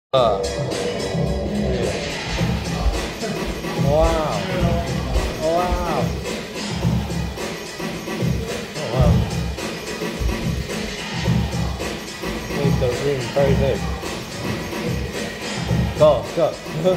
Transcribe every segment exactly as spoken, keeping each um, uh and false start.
Uh, wow. Oh, wow. Oh, wow. Make the room very big. Go, go.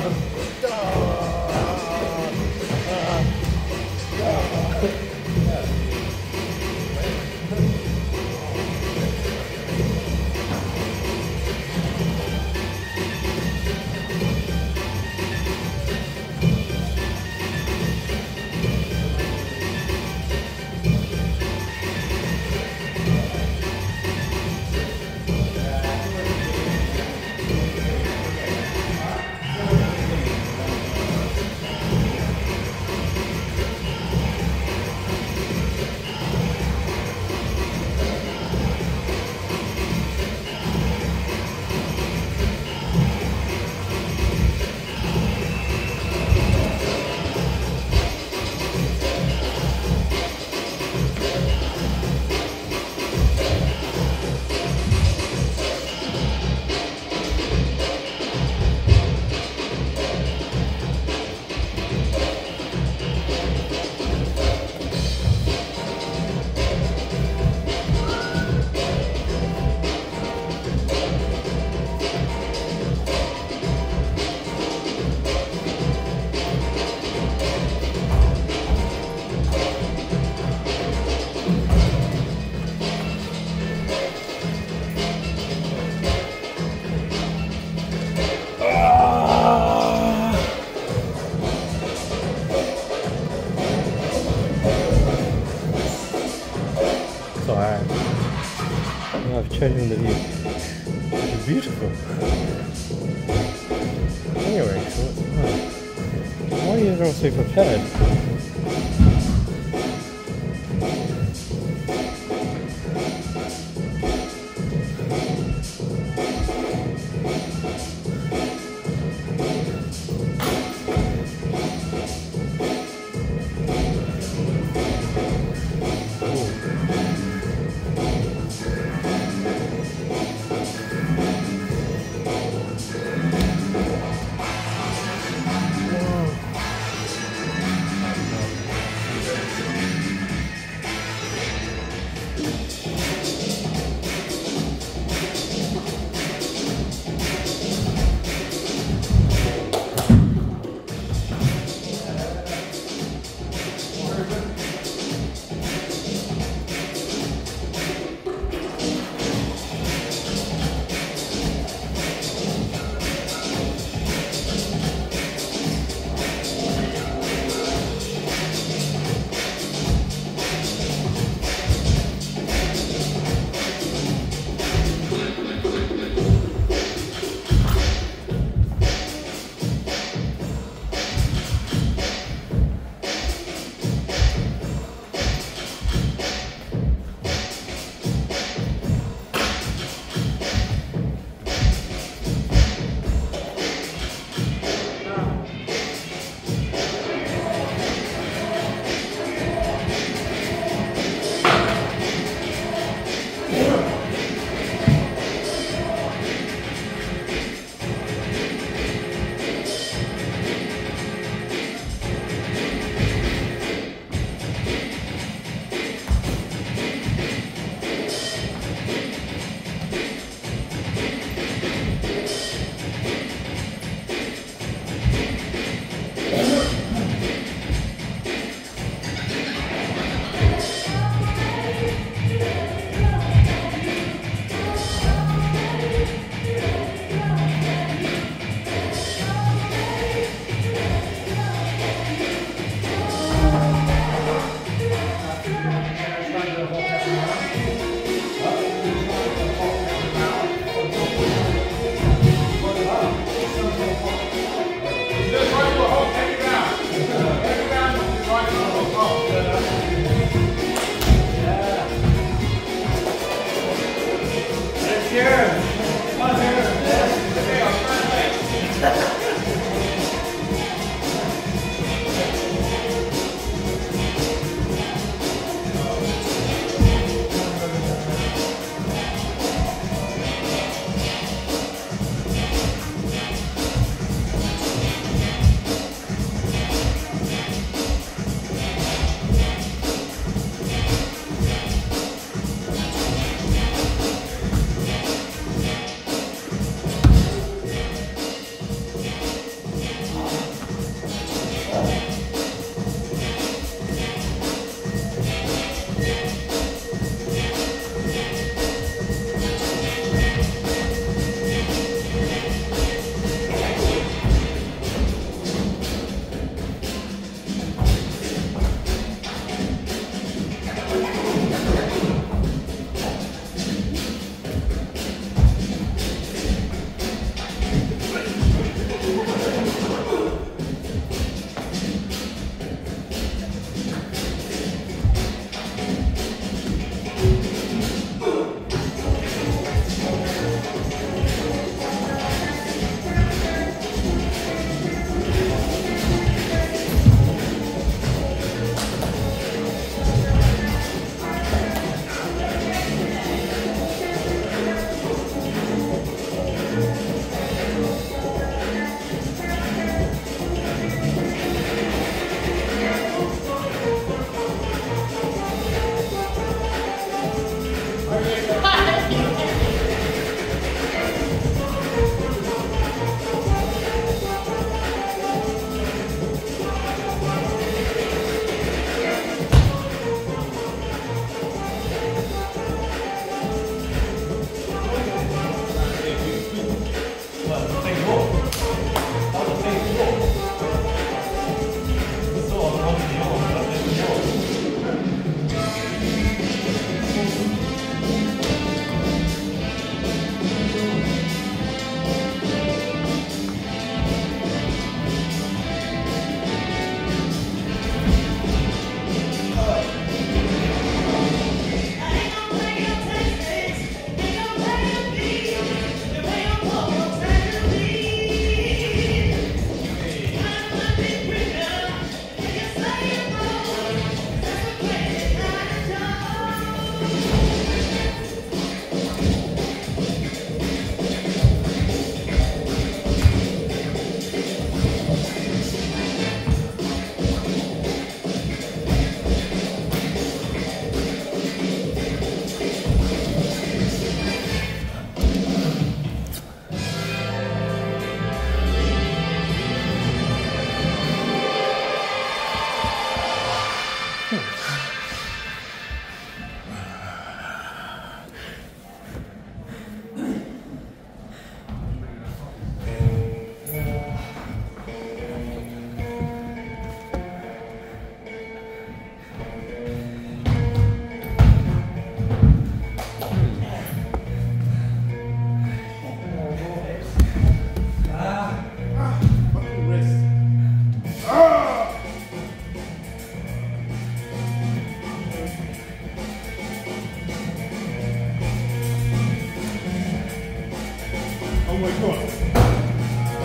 It's alright. I've chosen the view. It's beautiful. Anyway, so why are you all so prepared?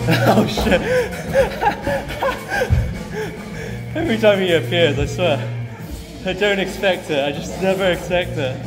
Oh shit. Every time he appears, I swear. I don't expect it, I just never expect it.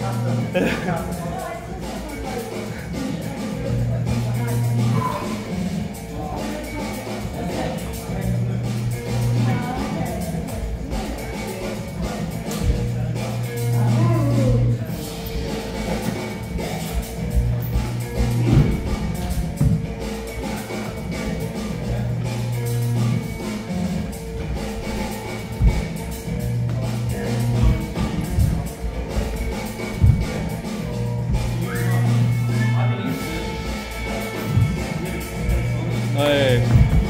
Hey.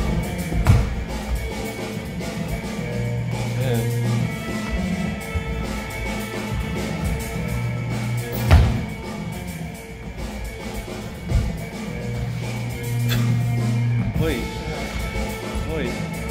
Yeah. Oi. Oi.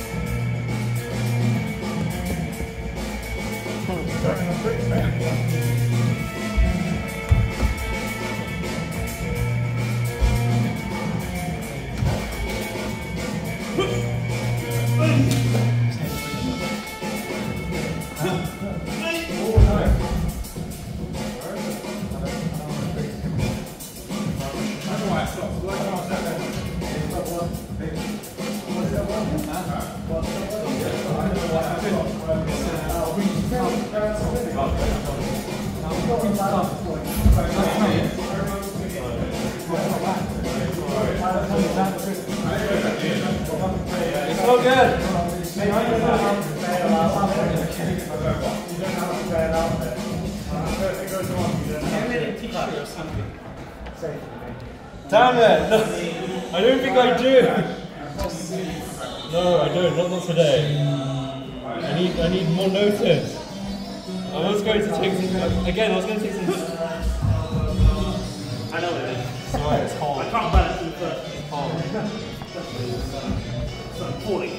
It's so good. Damn it! No, I don't think I do. No, I don't. Not, not today. I need. I need more notice. I was going to take some. Again, I was going to take some. I know it is. Sorry, it's hard. I can't balance it first. It's hard. So forty.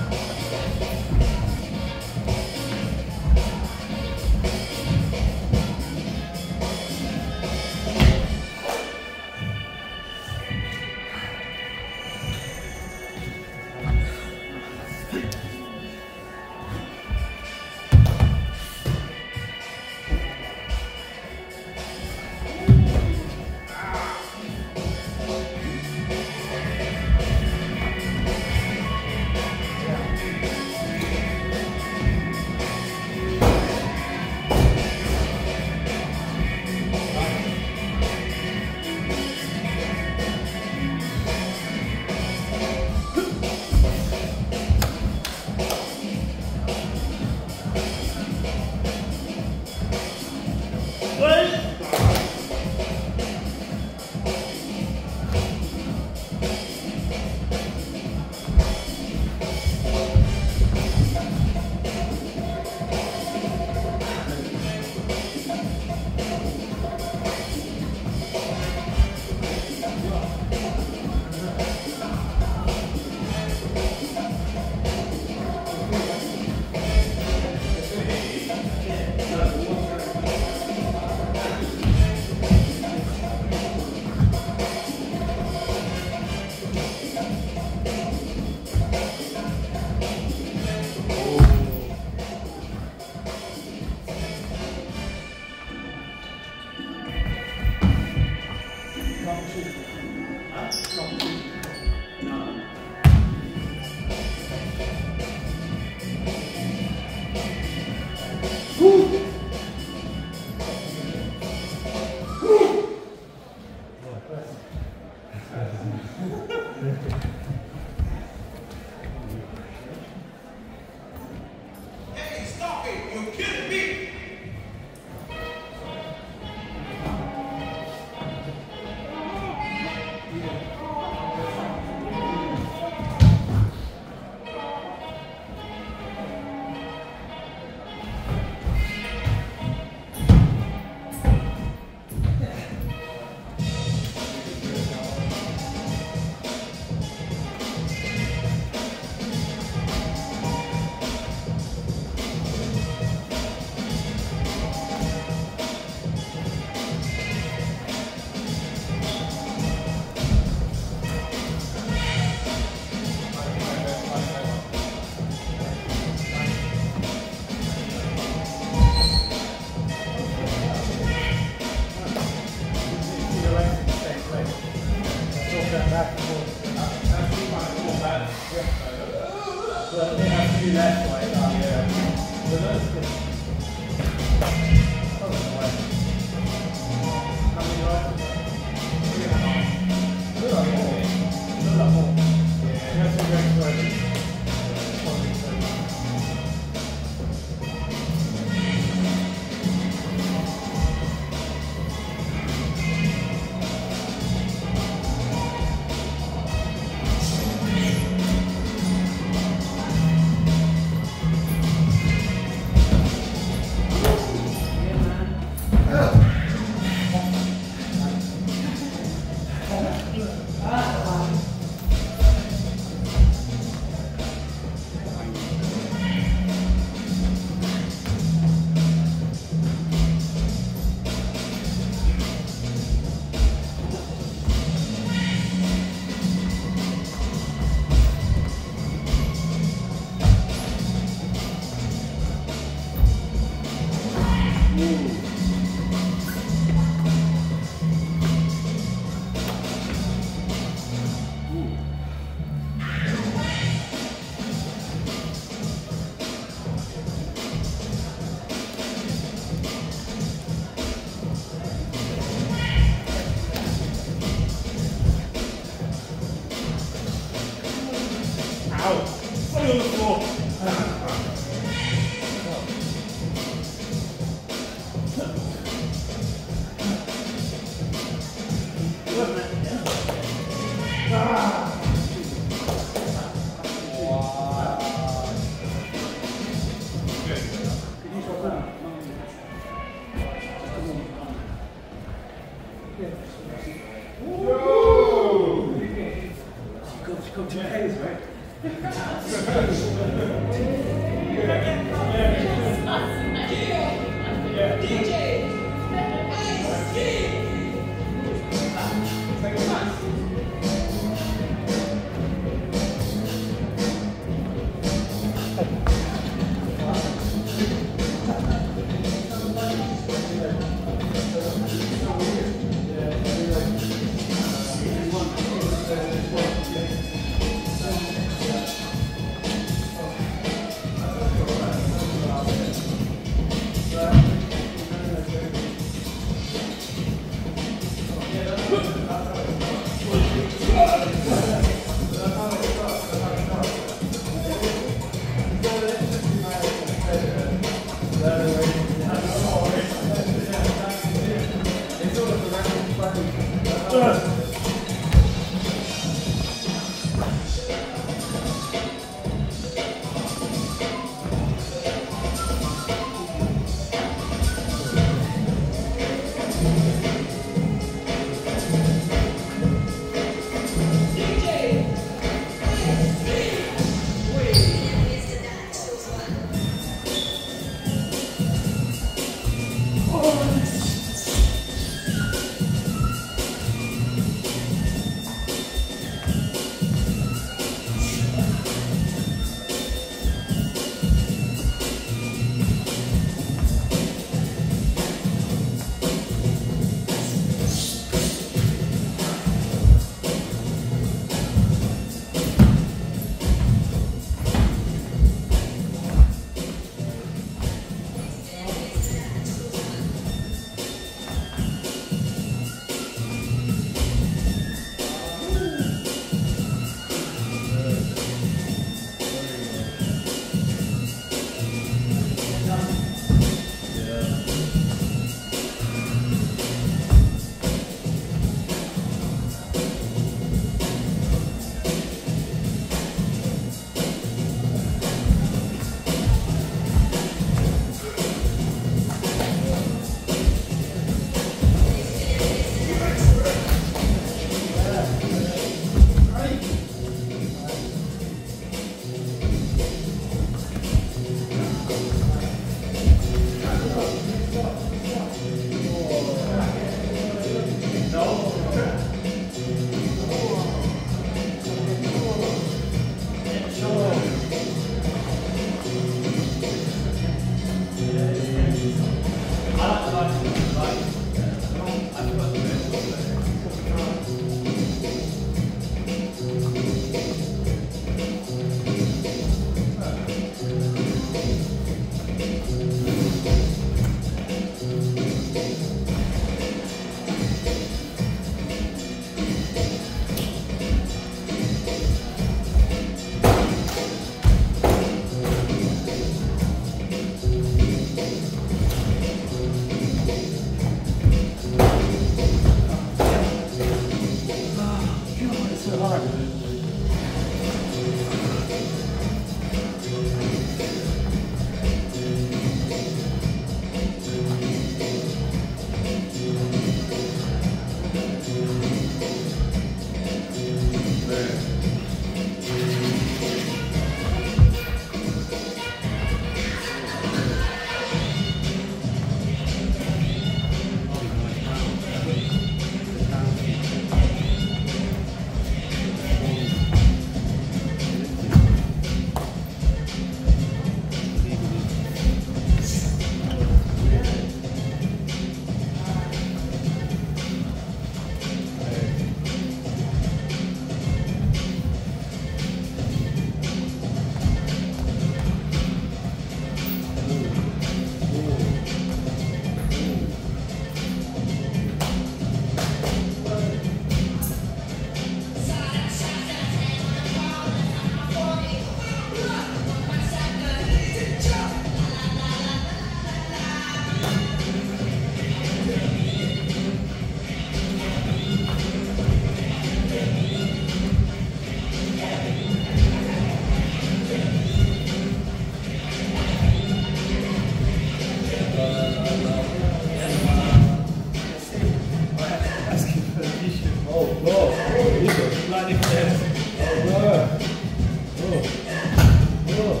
Oh, no. Oh, lightning flares. Oh, no. Oh. Oh.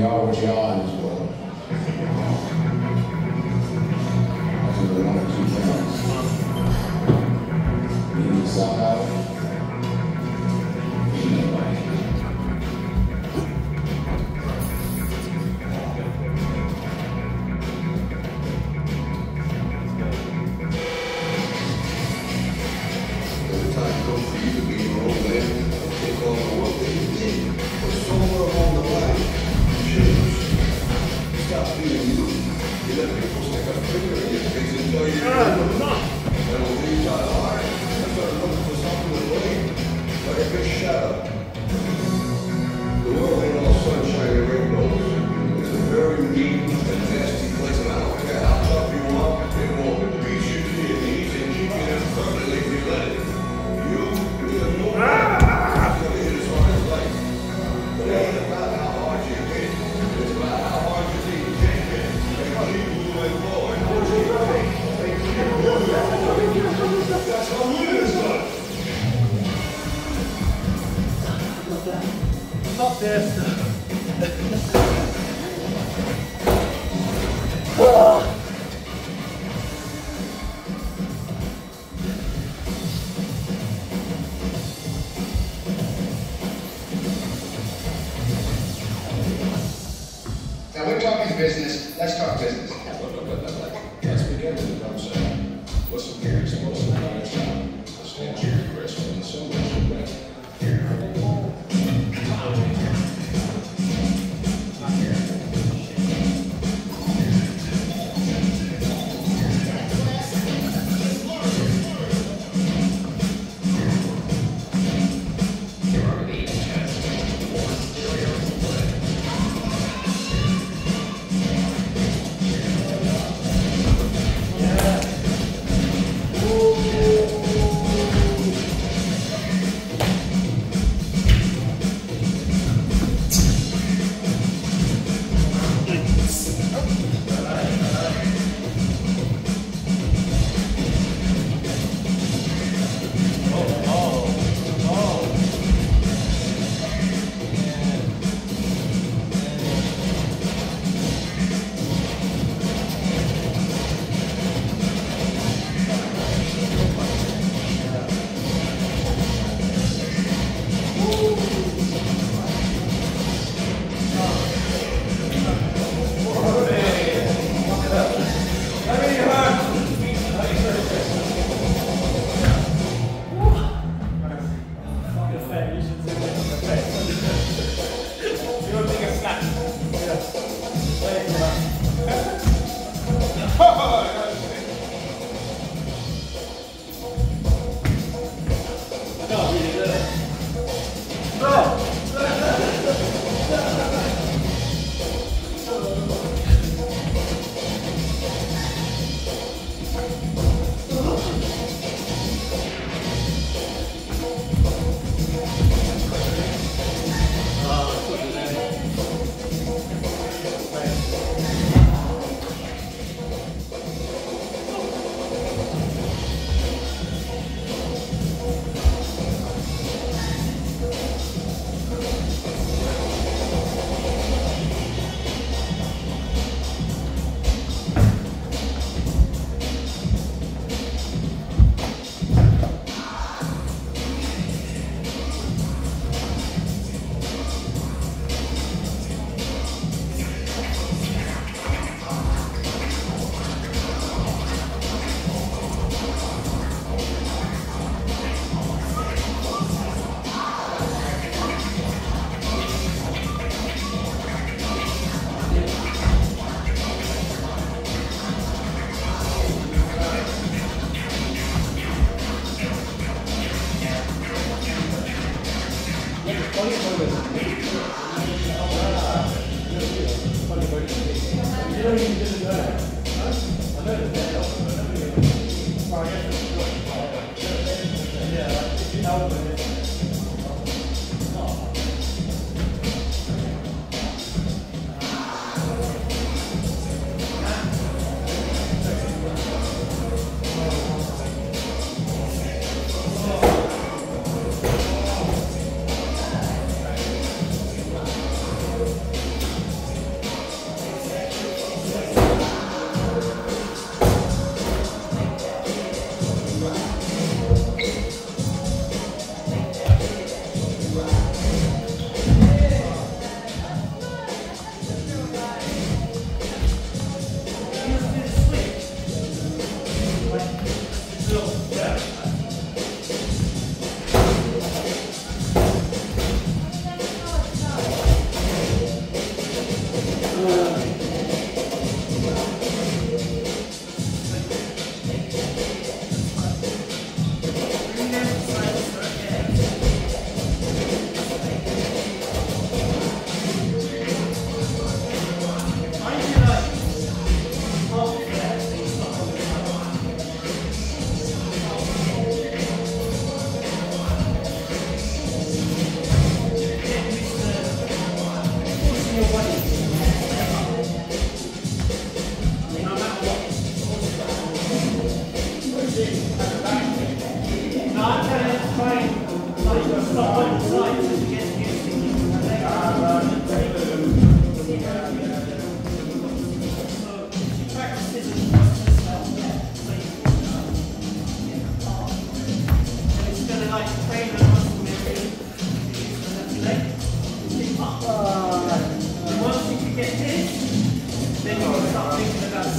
are what you are in this world. That's really one of two things. Being yourself out, being nobody. Every time comes for you to be your own man, take on the work that you did, but somewhere along the line, you change. Stop being you. You let people stick a finger in your face and tell you you're not. And when you got hard, you started looking for something to blame. Like a big shadow. The world ain't all sunshine and rainbows. It's a very mean and nasty place, and I don't care how tough you are, it will beat you to your knees and keep you there permanently if you let it. You, you have no right. It's gonna hit as hard as life. But it ain't about how hard you hit. It's about how hard you think you can hit. And keep moving forward. That's how we is done. Not this. Now we're talking business, let's talk business. Let's begin with the conversation. What's the parents and what's the parents' job? The stand your regrets and so much regret.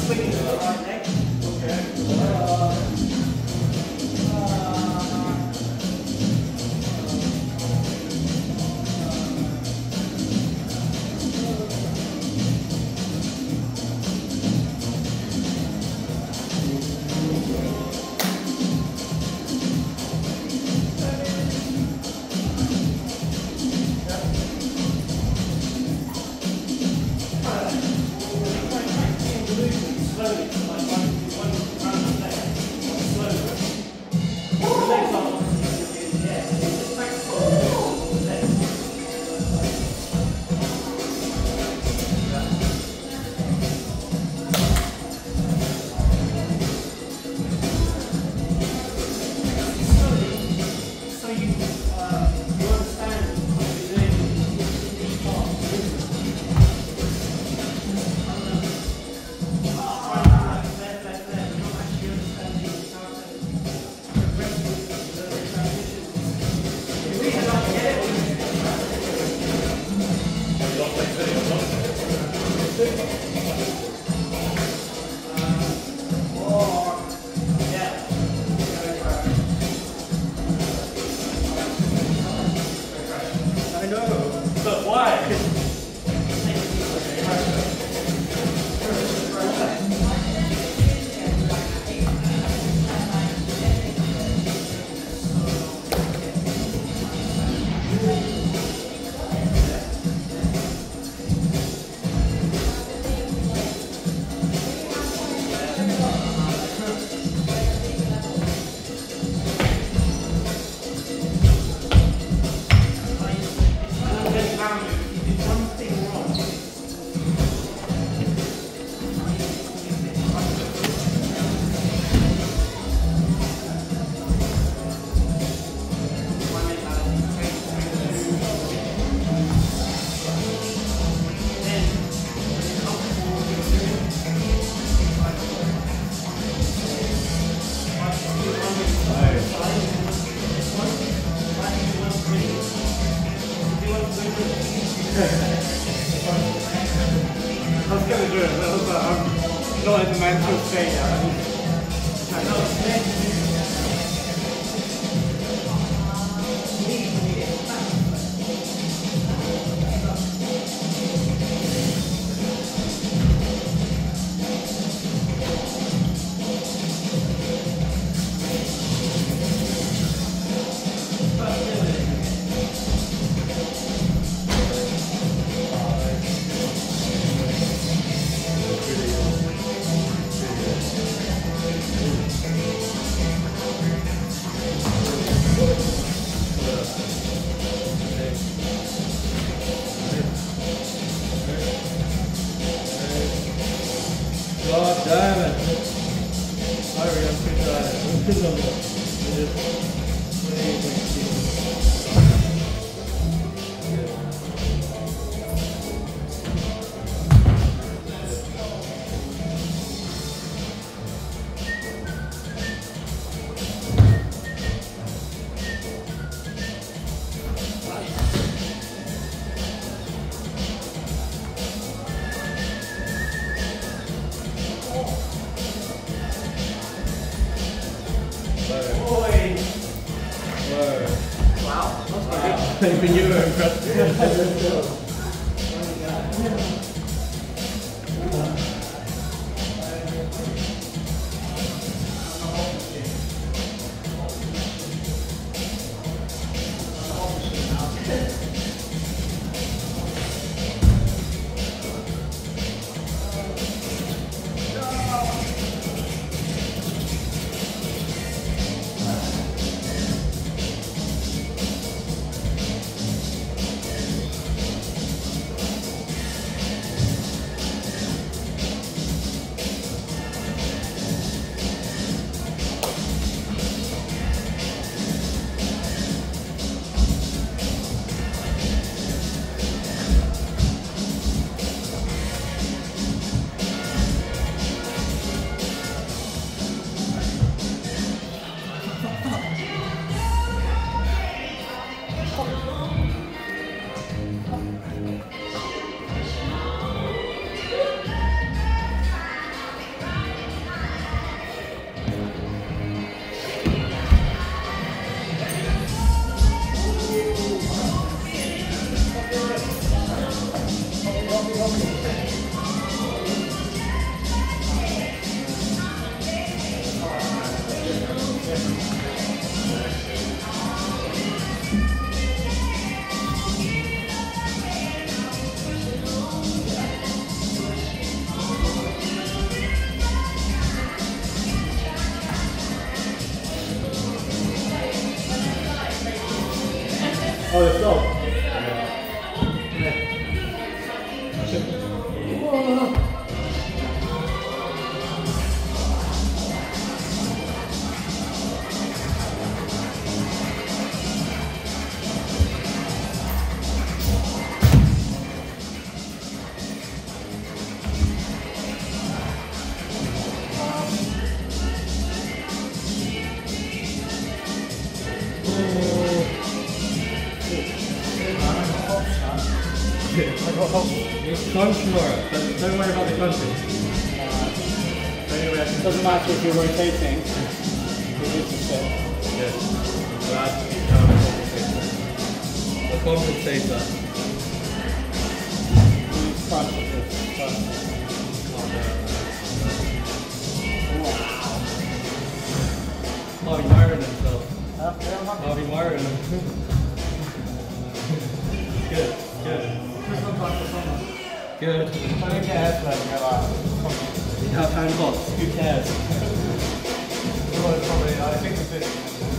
swinging to the right leg. But why? I was going to do it, but I was like, I'm not in the mental state yet. I need God damn it. Sorry, I'm too tired. I'm too long. I just- Even you were impressed. Oh, it's dog. Crunch tomorrow, but don't worry about the crunching. Anyway, it doesn't matter if you're rotating. It is the same. Yes. That's a compensator. Use crunch with this. Crunch. Harvey wiring himself. Huh? Yeah, I'm happy. Harvey wiring him. Good, good. This looks like the summer. Good. I didn't get airplay, you know, like, You have hand pots, who cares? well, it's probably, I think it's this.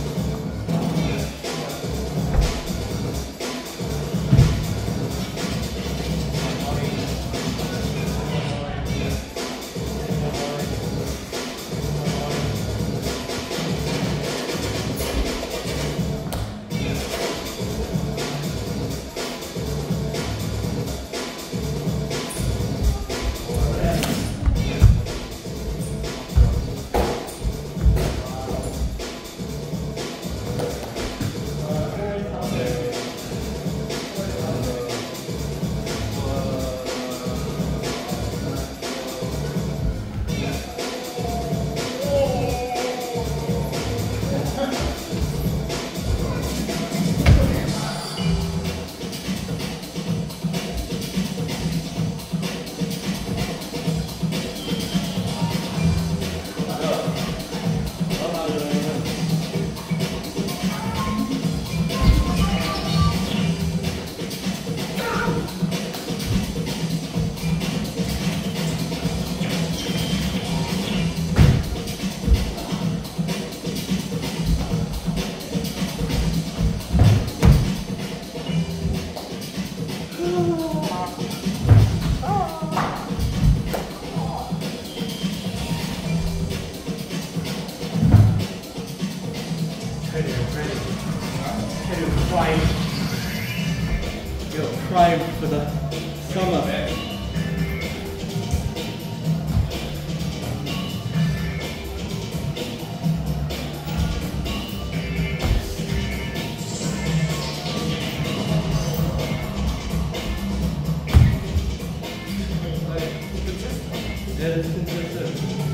You're primed for the summer. Yeah, it's consistent.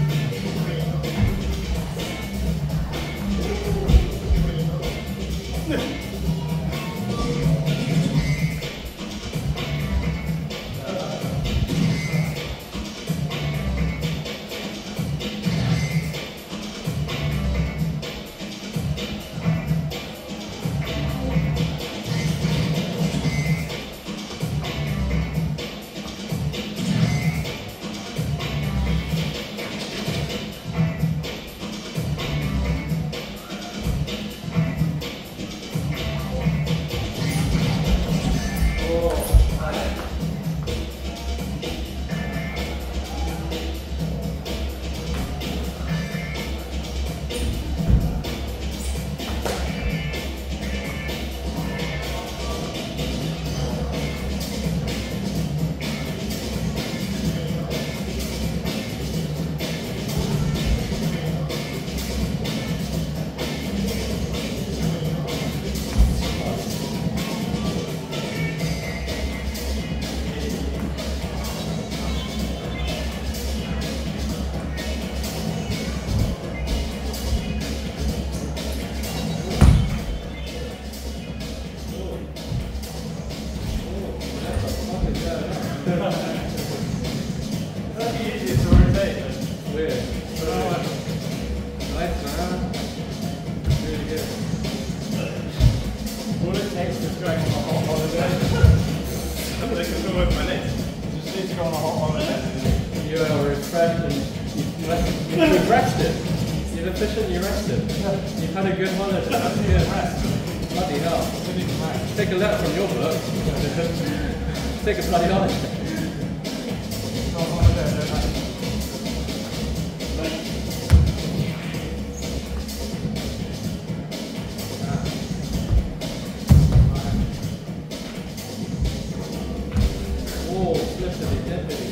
You are refreshed and you've, rest, you've rested. You've efficiently rested. You've had a good holiday. Yeah, rest. Bloody hell. Take a letter from your book. Take a bloody holiday. Oh, definitely, definitely.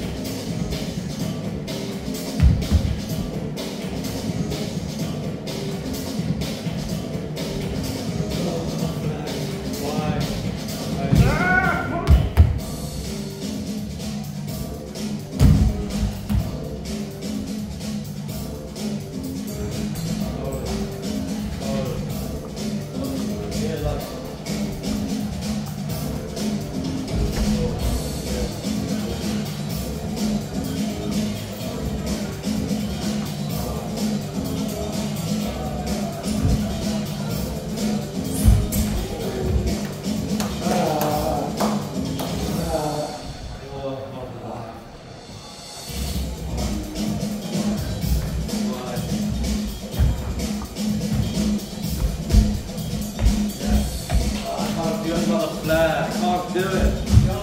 I can't do it.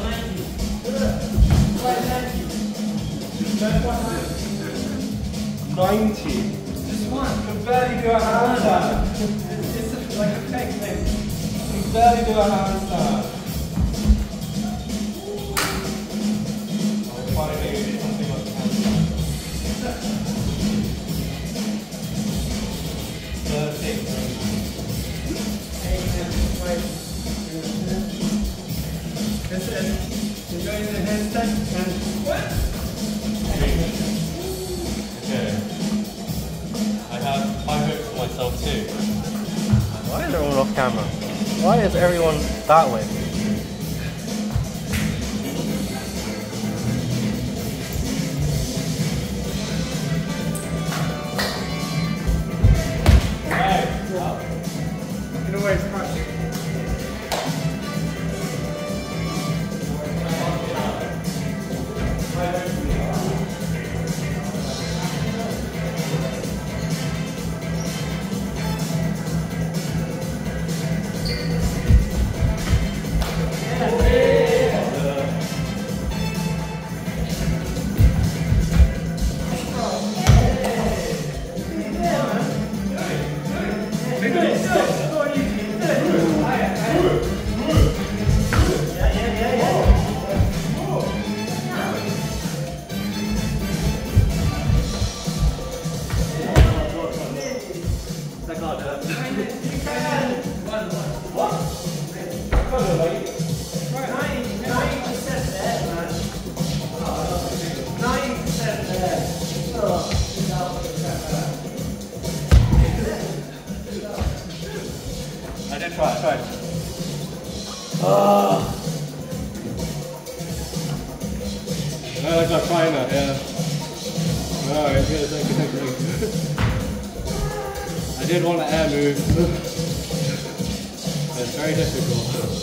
ninety. Just one. You can barely do a handstand. It's, it's like a fake thing. You can barely do a handstand. I'll finally do something like a handstand. thirty. This is, you're going to the handstand and what? Okay. I have high hopes for myself too. Why is everyone off camera? Why is everyone that way? Hey, you can always crush it. I did try, I tried. Oh. No, I got trying that, yeah. No, it's good, thank you, thank you, thank you. I did want to air move. It's very difficult.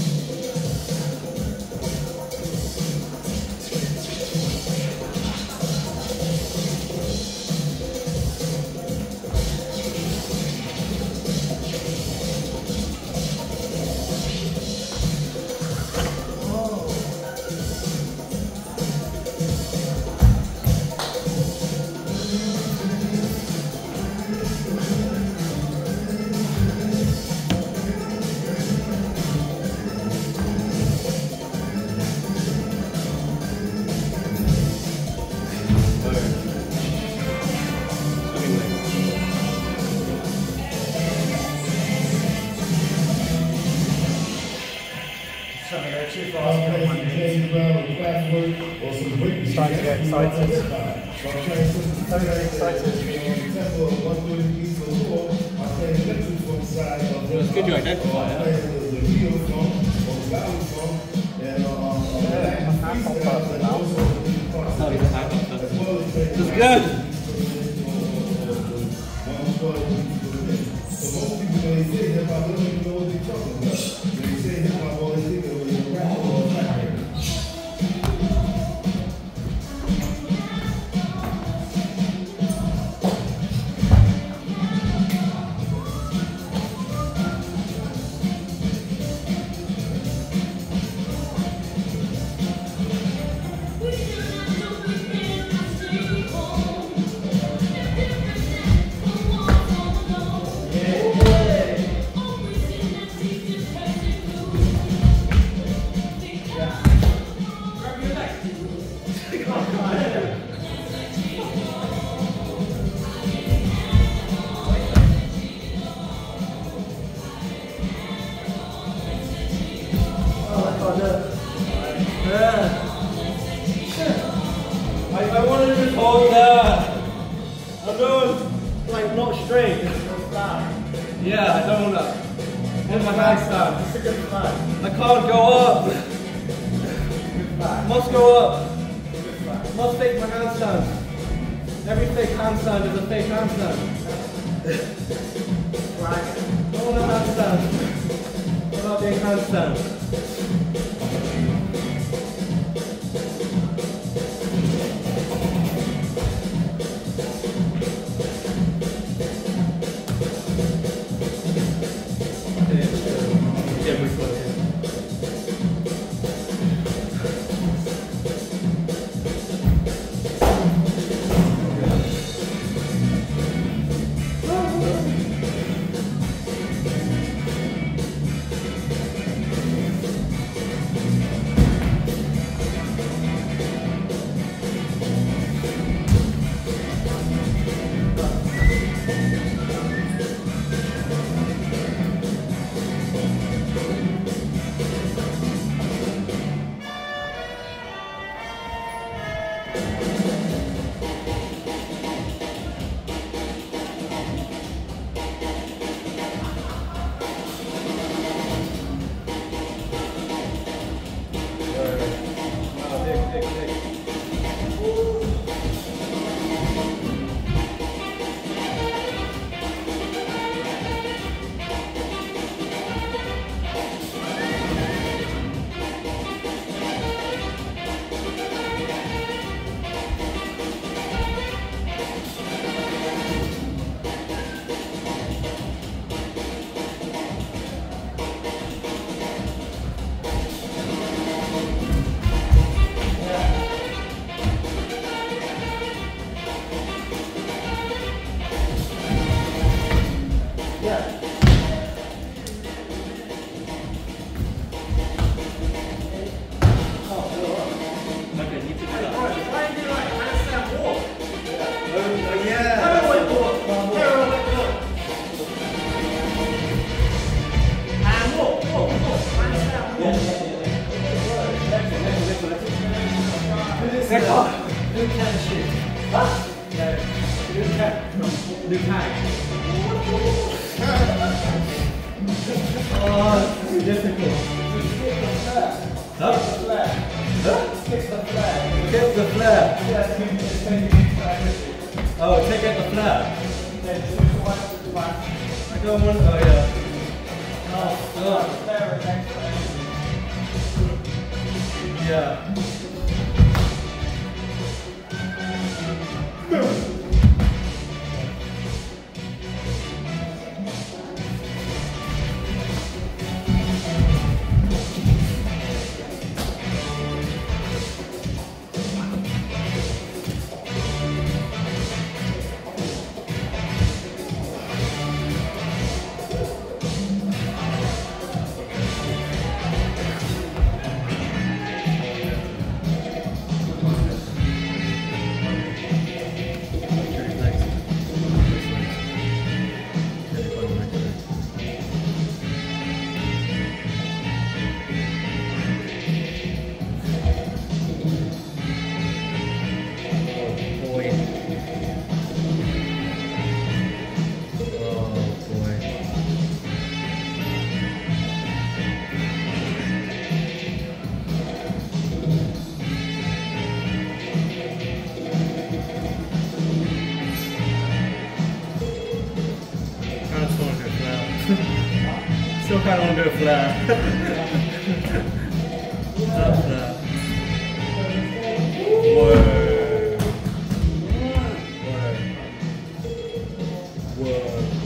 Starting to get excited. Starting to get excited. It's good you identify it. Oh, he's a hand-up person. It's good! straight. Yeah, I don't wanna hit my handstand. It's a good flag. I can't go up. Good flag. Must go up. Good flag. Must fake my handstand. Every fake handstand is a fake handstand. Flag. I want a handstand. What about being handstand? Oh, take out the flap. I don't want. Oh yeah. Oh, oh. Yeah. Still kind of want to do a flare. Not flare. Whoa. Whoa.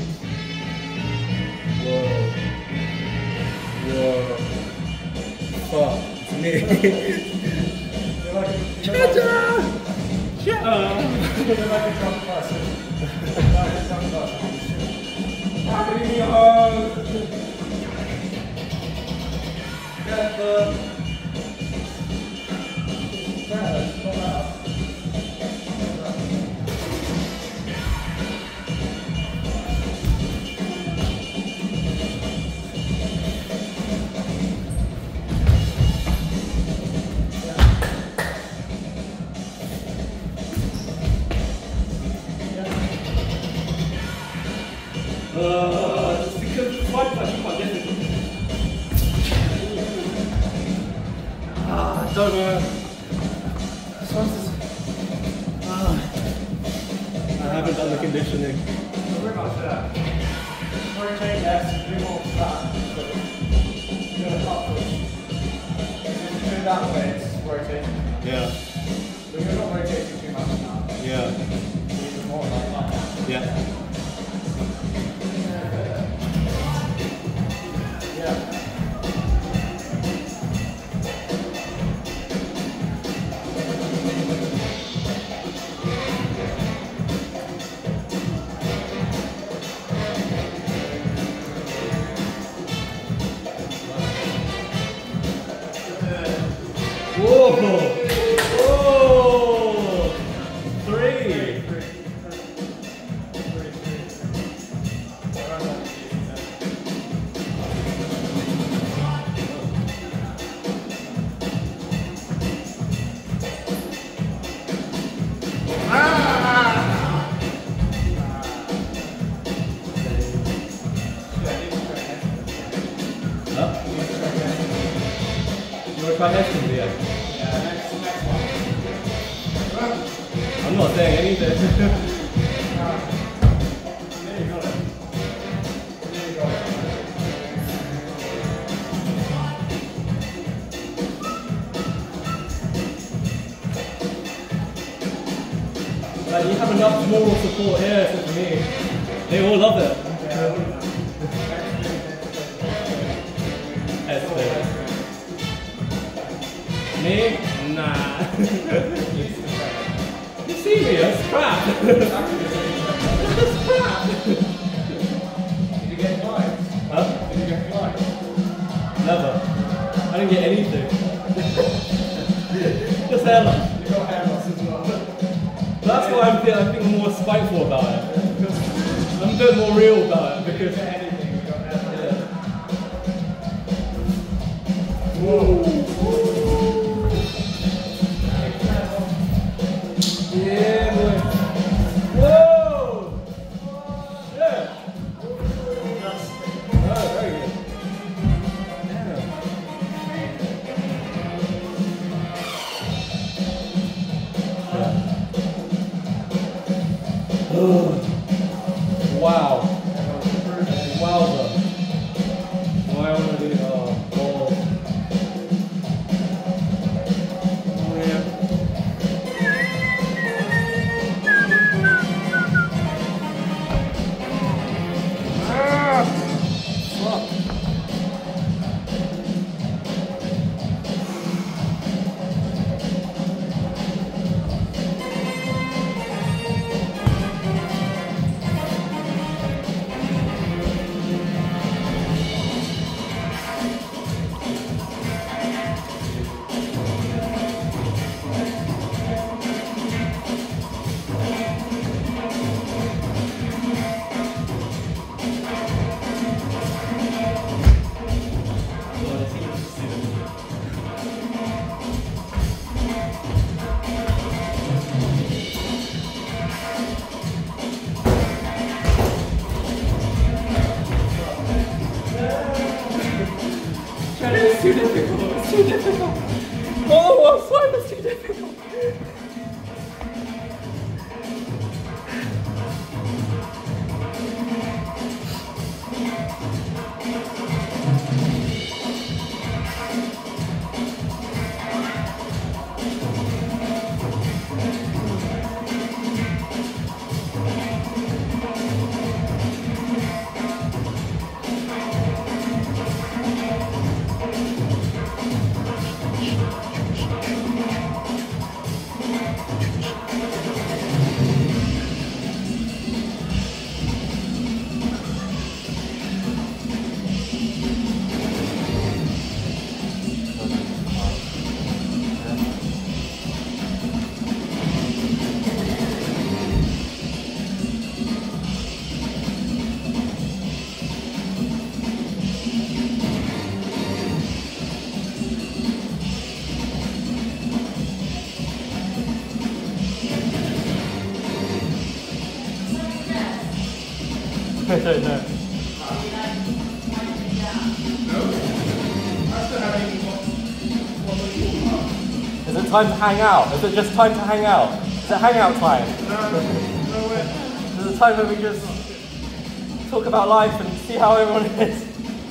Whoa. Whoa. Whoa. Fuck. It's me. Cha-cha! Cha-cha! You're like a drunk person. Like a drunk person. Happy New Year! Get the... Uh, it's because swipe like you can't get it. Ah, I don't know. This one's just, ah, I haven't done the conditioning. So we're not sure. Rotate less, do more flat. Do a top push. If you do it that way, it's rotating. Yeah. But you're not rotating too much now. Yeah. Even more like that. Yeah. Yeah. Whoa! Whoa! Three! Huh? You want to try next one, yeah? I'm not saying anything. Like, you have enough moral support here for me. They all love it. That's fair. Me? Nah. You see me, that's crap. That's crap. Did you get likes? Huh? Did you get likes? Never. I didn't get anything. Just hair loss. You got hair loss as well. That's why I'm feeling, I think I'm more spiteful about it. I'm a bit more real about it because. Anything, you got hair loss. Yeah. Whoa. Yeah, boy. Whoa! Shit! Oh, very good. Yeah. Wow. Wowza. Why I want to do uh, balls. Oh, yeah. I don't know. Is it time to hang out? Is it just time to hang out? Is it hangout time? Is it time where we just talk about life and see how everyone is?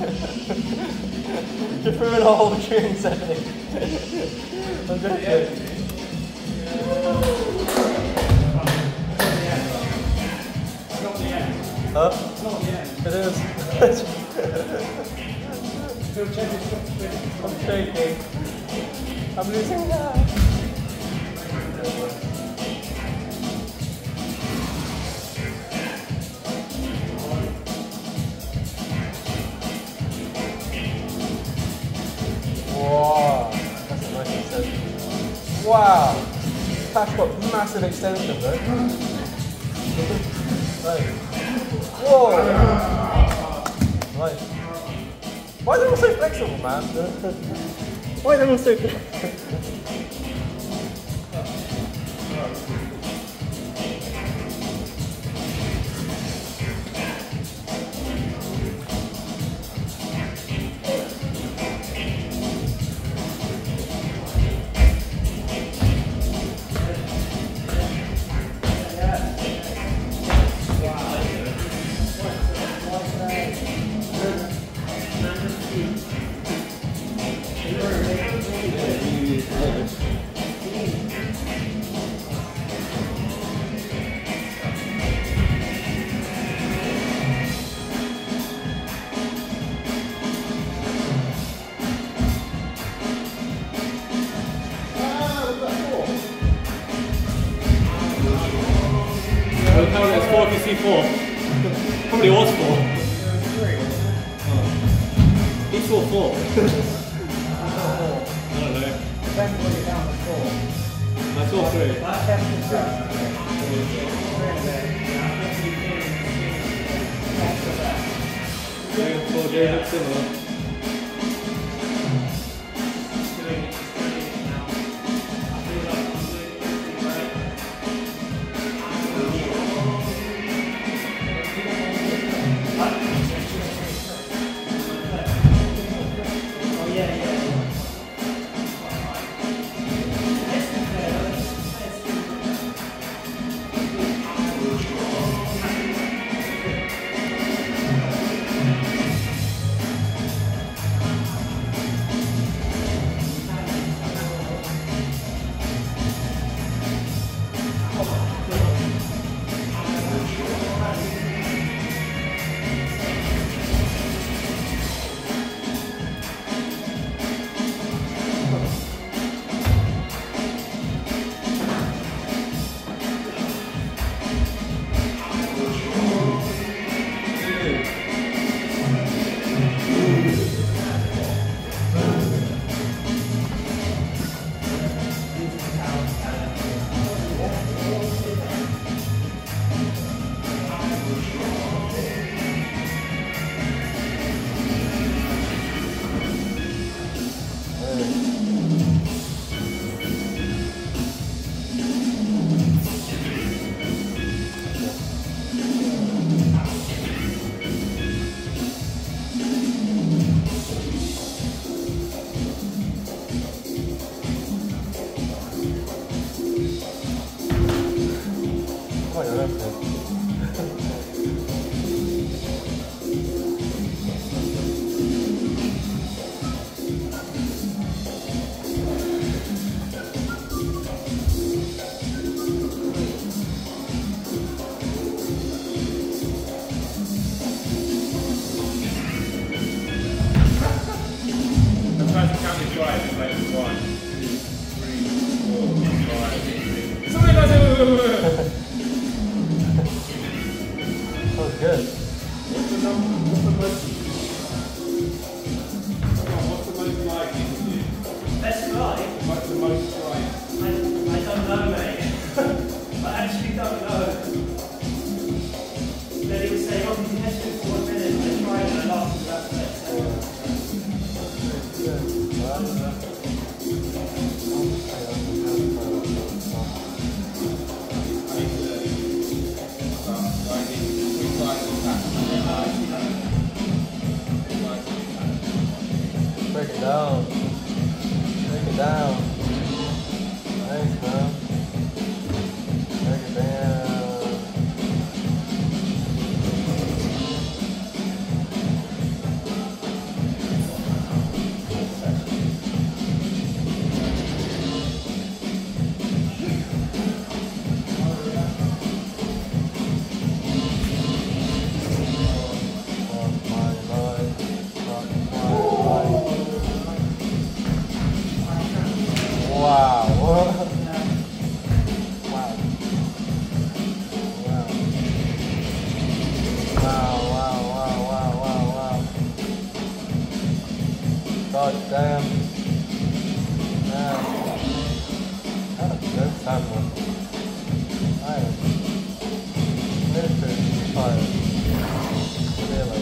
Just ruin our whole tuning setting. I'm joking. Huh? It is. I'm shaking. I'm losing hair. Wow, that's a nice extension. Wow, Cash got massive extension though. Nice. Whoa! Nice. Why are they all so flexible, man? Why are they all so flexible? It's four to C four. Probably was four. Oh. He saw four. I don't know. Depends what you're down to four. I saw three. That test is Three and four do look similar. Right. down. Take it down. Nice, man. Take it down. Wow. Wow. Wow. Wow, wow, wow, wow, wow, wow. God damn. Damn. That was a good time, man. I am literally tired. Really.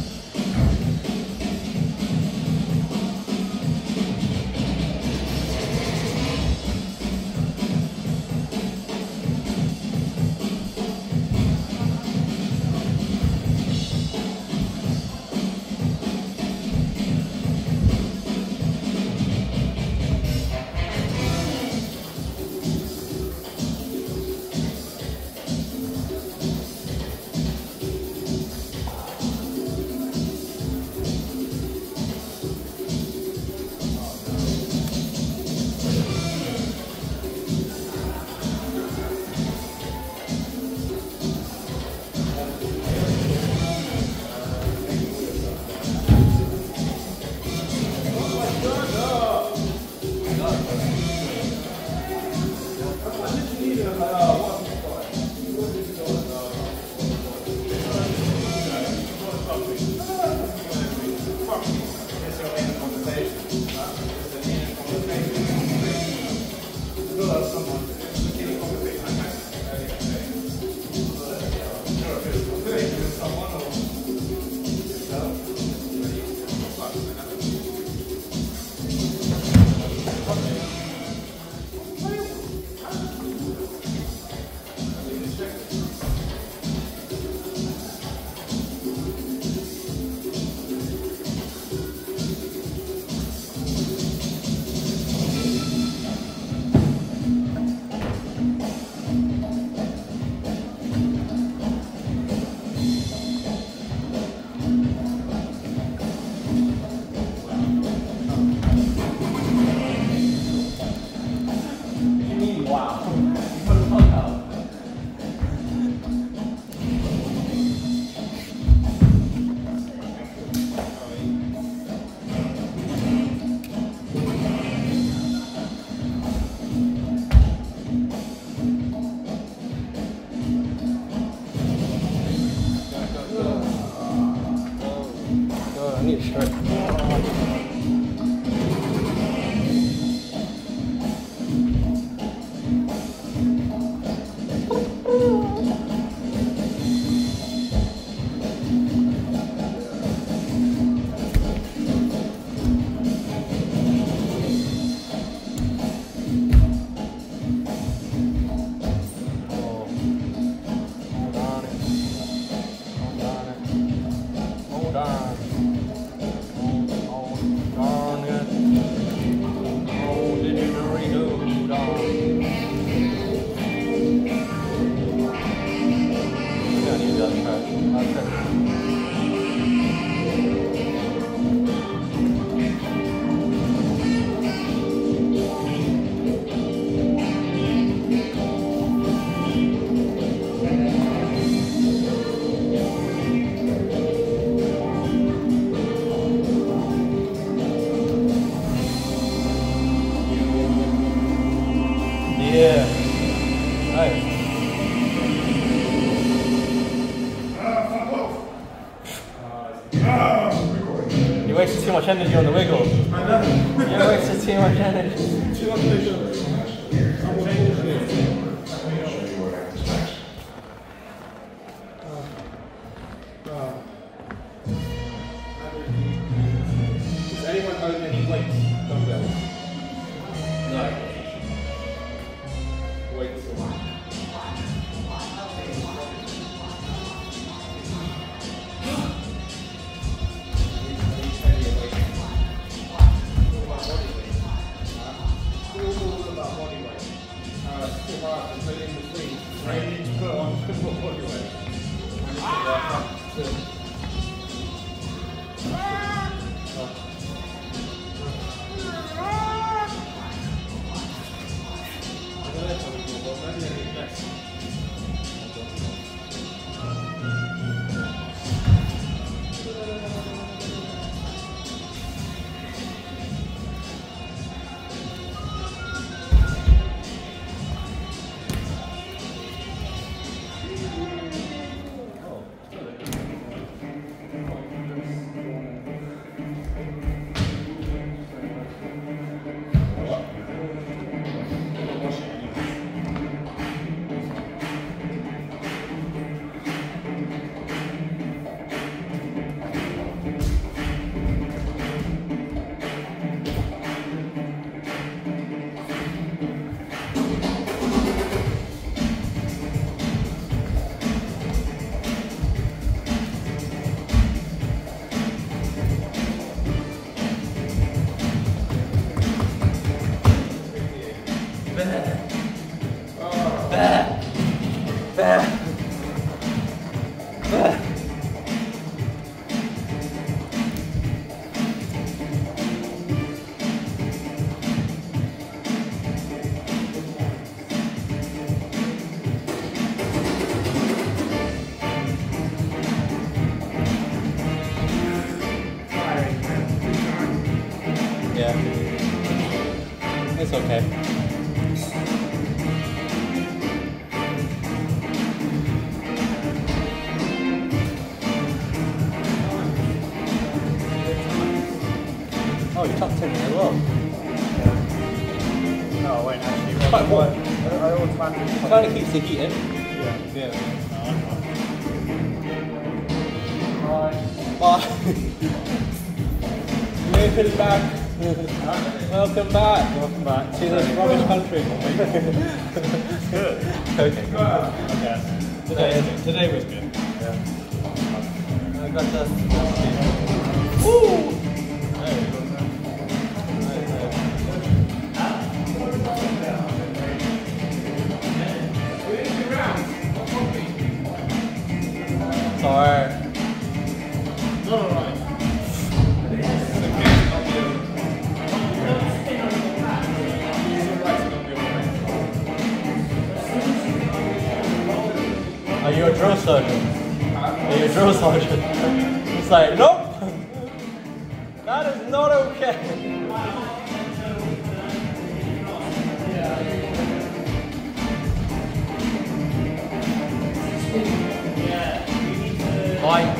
You wasted too much energy on the wiggle. I know. You wasted too much energy. Too much energy. Does anyone own any weights? Dumbbells? No. Weights. It's okay. Oh, you tucked in as well. No, I won't actually. Quite warm. I, I automatically. It kind of keeps the heat in. Yeah. Yeah. Right. Bye. Welcome back. Welcome back. Welcome back to this rubbish country. Good. Okay. Okay. Today, today was good. Yeah. I got the. Woo! Sorry. No, no, no. Are you a drill sergeant? Are you a drill sergeant? It's like, nope! That is not okay! Why?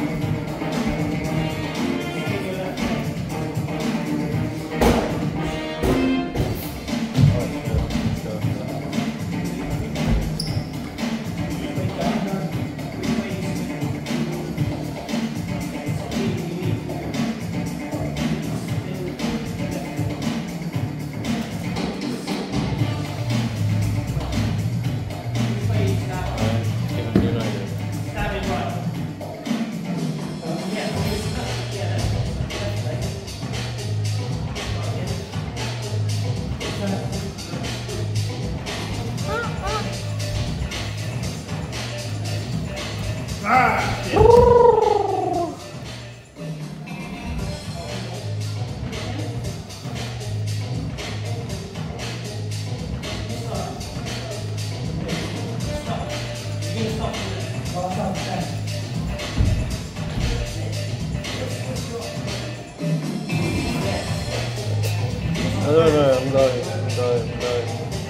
I don't know, I'm going, I'm going, I'm going.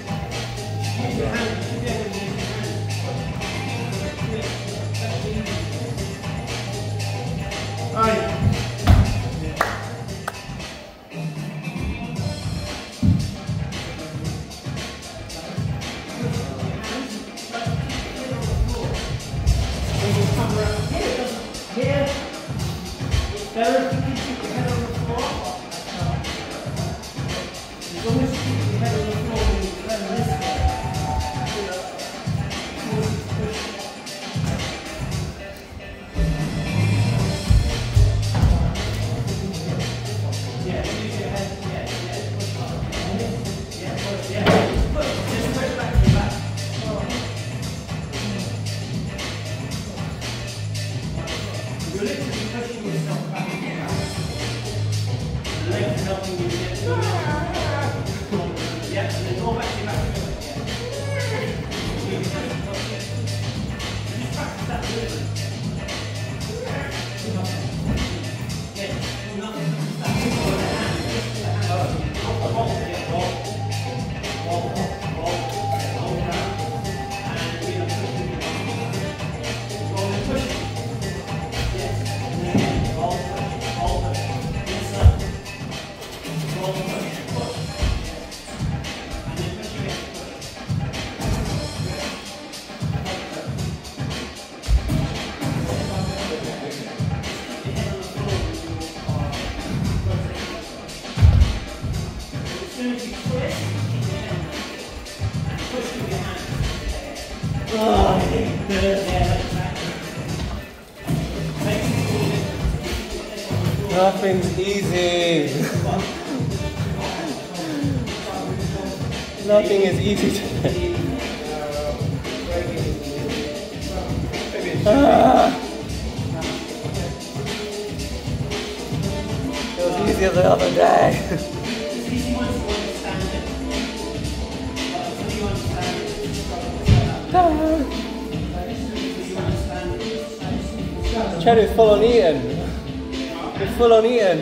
Hi. Here, it's better if you keep your head on the floor. As long as you keep your head on the floor when you turn this way. Yeah, use your head, yeah, yeah, push up. Yeah, push, yeah, push, just push back to your back. Nothing's easy. Nothing is easy today. Ah. It was easier the other day. It's easy once you understand it. But until you understand it, it's struggle. You understand it. Chad is full on eating. He's full on eating.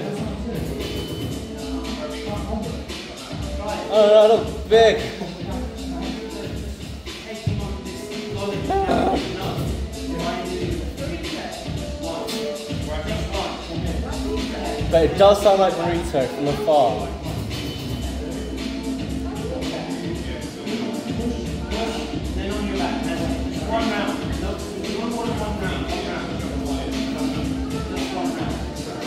Oh no, I look big. Taking on this knowledge Ah. enough. Remind you once. Just once. But it does sound like burrito from afar. Then on your back. That's one round. No, you want more than one round. One round. Just one round.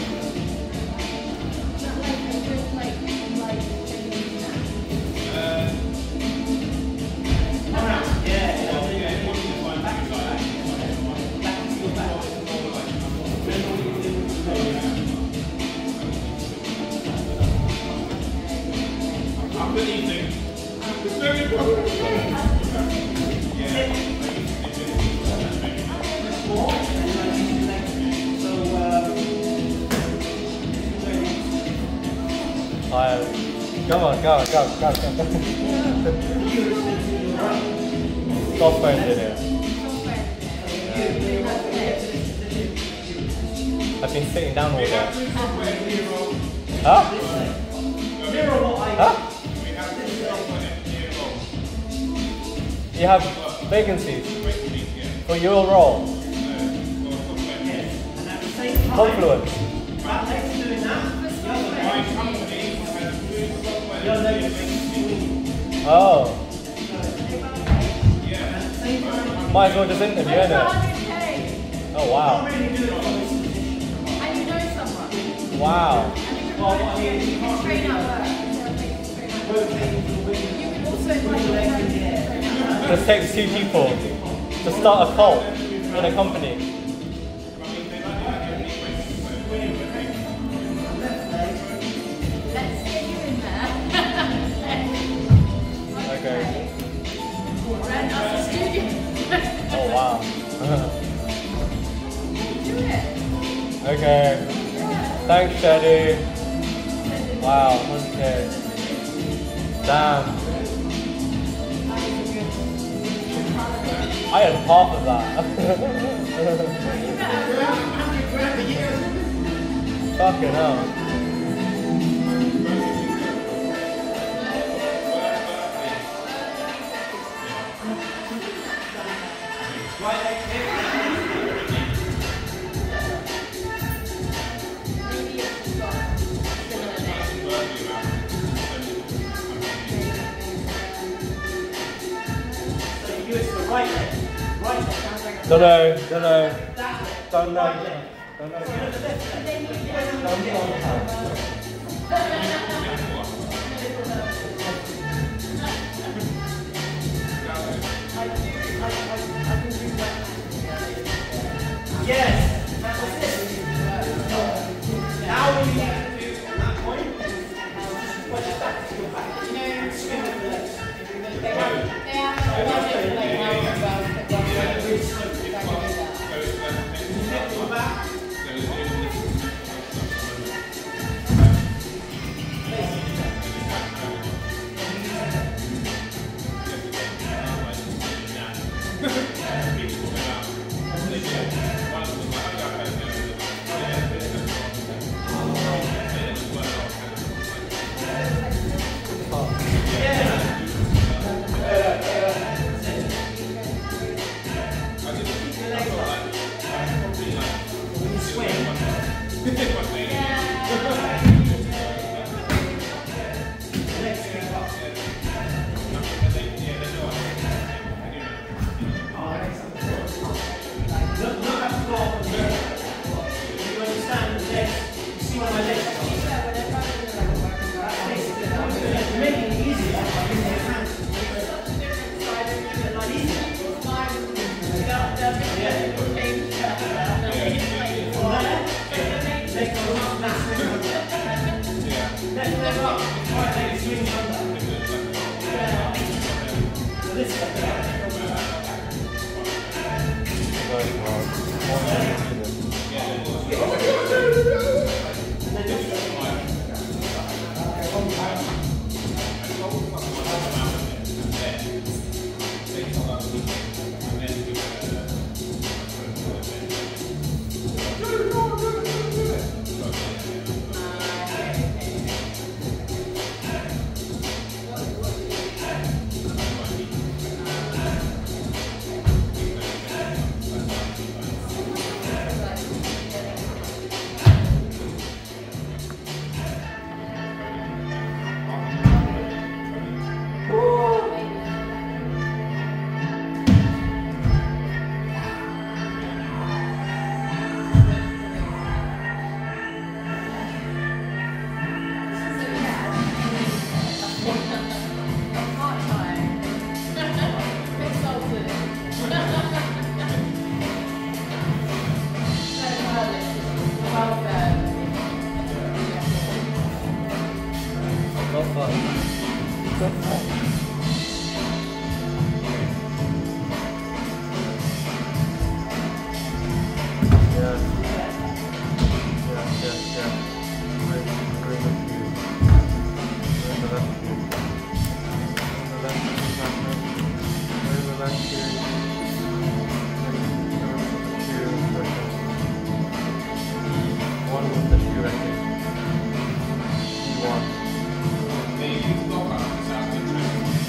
One round. Yeah. yeah. Back to back. Back to your back. Then all you do is go around. Good evening. It's very important. Tired. Come on, go, go, go, go, go. Software engineer. I've been sitting down all day. Huh? Huh? You have vacancies for your role. Confluence. Oh. Might as well just interview, innit? Oh wow. And you know someone. Wow. And you can train up. You can also invite your friends to train up. It takes two people to start a cult in a company. Let's get you in there. Okay. Rent us a studio. Oh wow. Do it. Okay. Thanks, Shady. Wow. Okay. Damn. I had half of that. Fucking hell. Maybe it's got similar names. Right leg. Right leg. Sounds like a Don't know, don't know, that leg. don't know. Right leg. Don't know. You know the left leg. Yes. That's it. Now what you need to do from that point is just push it back to your back. You know, Swing with the legs. they have, they have a logic like how about the one that really slow to back and do that. Lift your back.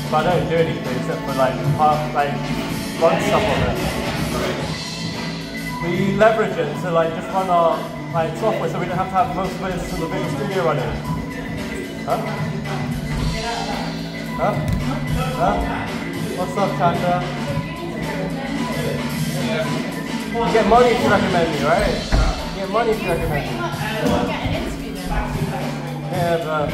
but I don't do anything except for like park, like run stuff on it. We leverage it to like just run our like software, so we don't have to have most of it in the big studio running. Huh? Huh? Huh? What's up, Chanda? You get money if you recommend me, right? You get money if you recommend me. Yeah, but...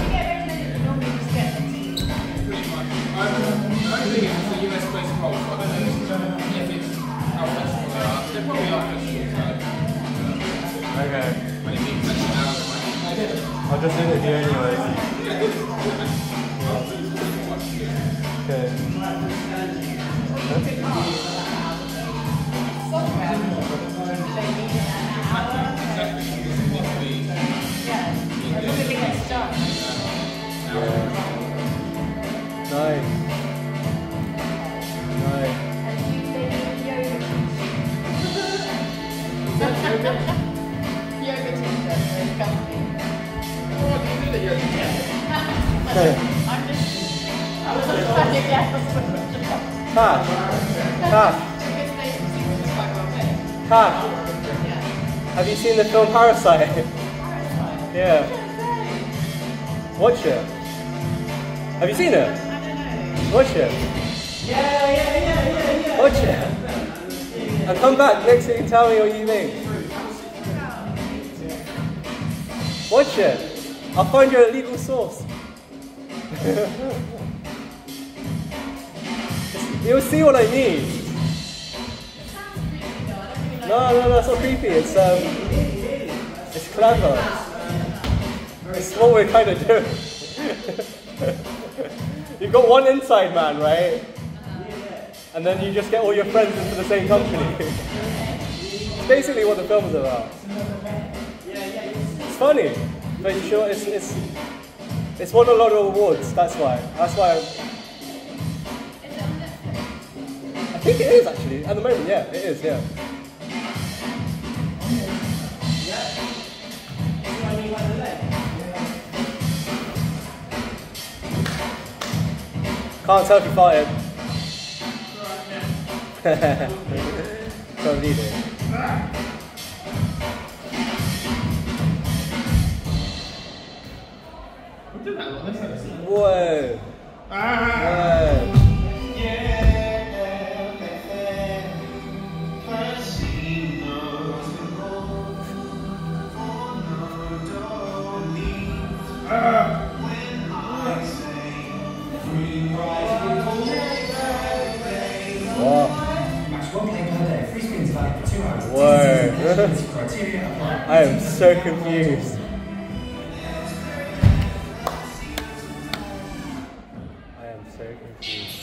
I don't think it's a U S based role, so I don't know if it's how flexible they are. They probably are flexible, so. Okay. When it means flexible hours, I'll just interview anyway. Okay. Nice. Nice. Yoga t-shirt, very comfy. I'm just, I was just trying to get Cash. Cash. Cash. Have you seen the film Parasite? Yeah. Watch it. Have you seen it? Watch it. Yeah, yeah, yeah, yeah, yeah. Watch it. And come back next week and tell me what you think. Watch it. I'll find you a legal source. You'll see what I mean. No, no, no, it's not creepy. It's um, it's clever. It's what we're kind of doing. You've got one inside man, right? And then you just get all your friends into the same company. It's basically what the film's about. It's funny, but you sure it's it's it's won a lot of awards. That's why. That's why. I think it is actually at the moment. Yeah, it is. Yeah. Can't tell if you farted. Don't need it. Whoa. Whoa. Whoa. I am so confused. I am so confused.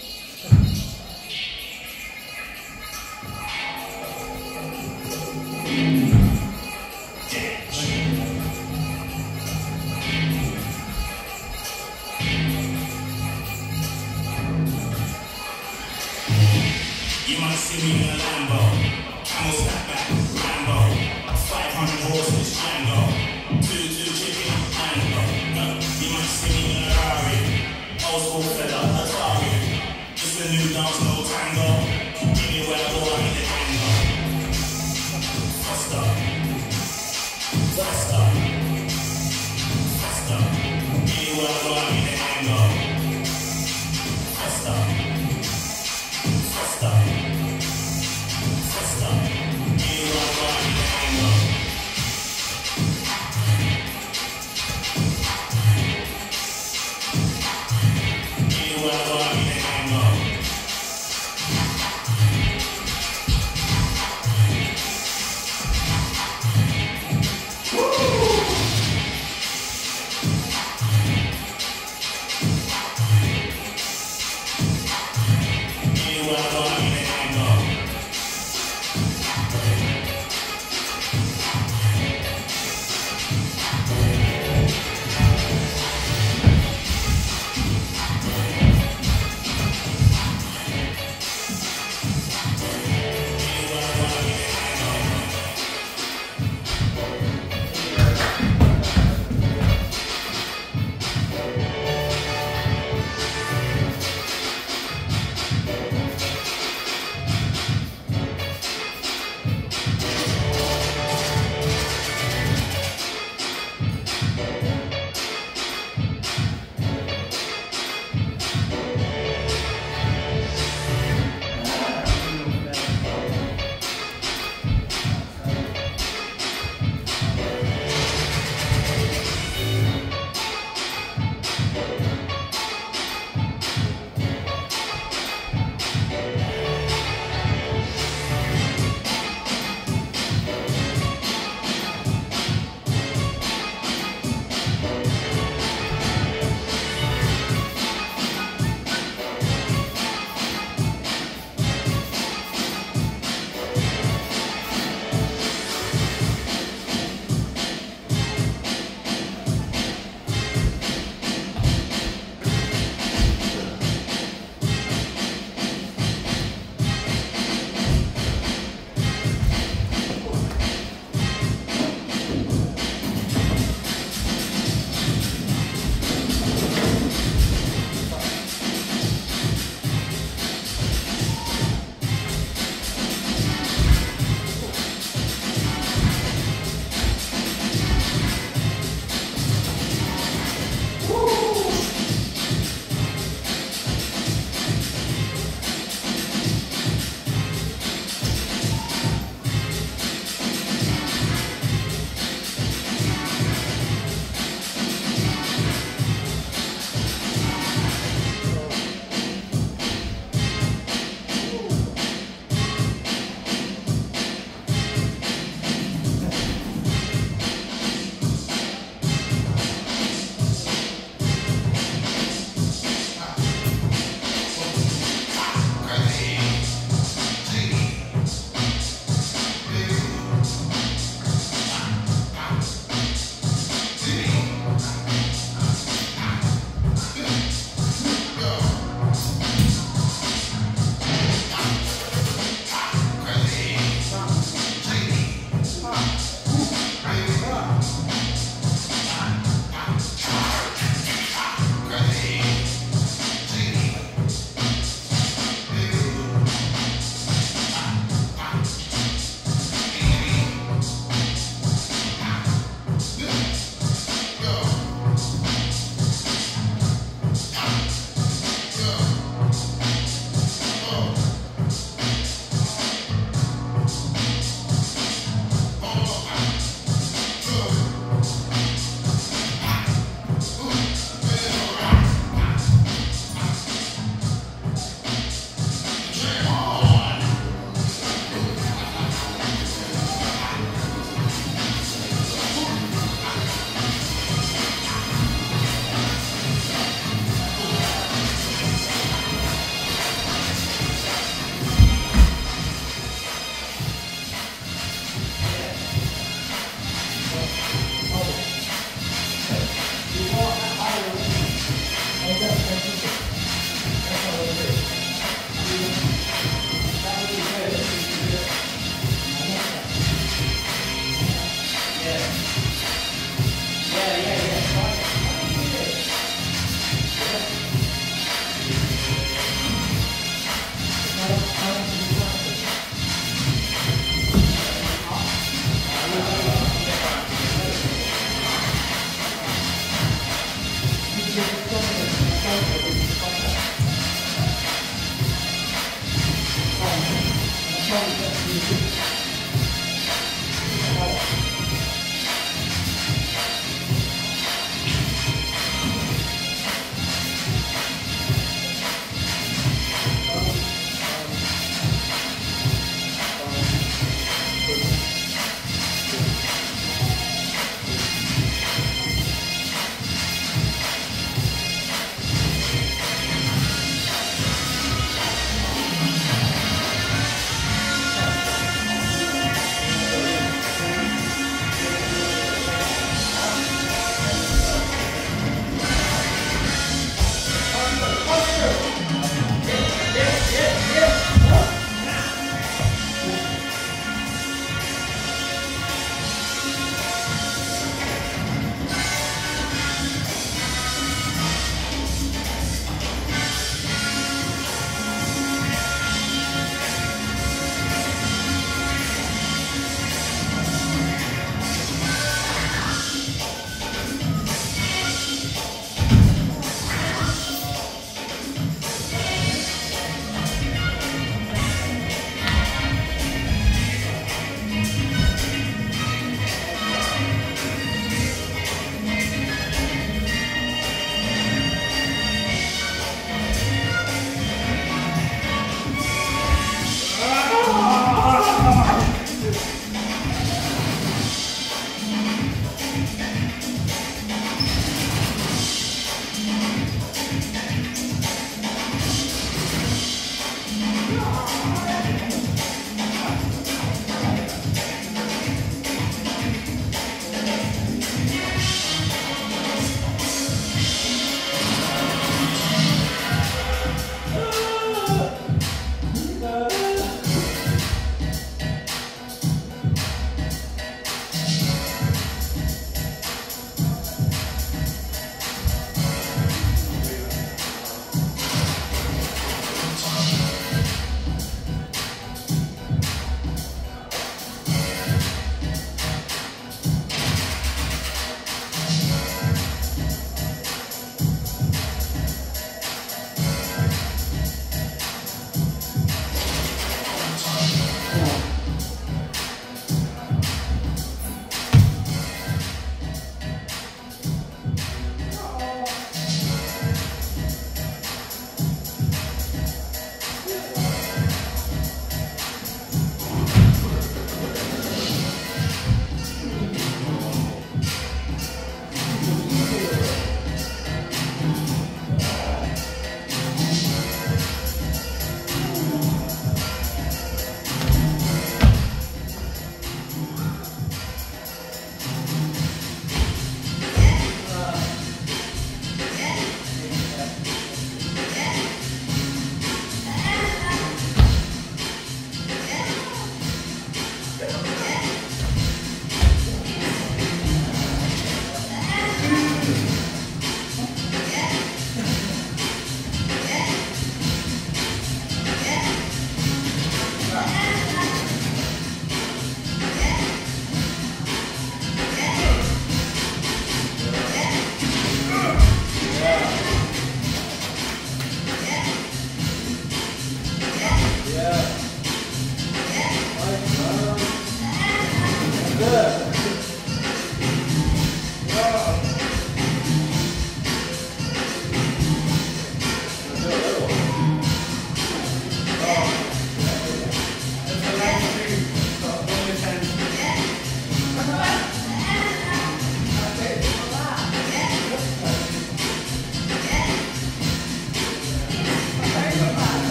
You might see me in a Lambo. Camel snapback, Rambo, five hundred horses, Django, two two chicken, Mango. You might see me in a Ferrari, old school fella, Atari. Just a new dance, no tango. Give me where I go, I need the tango. Faster, faster, faster. Give me where I go, I need the tango. Faster, faster. Woo!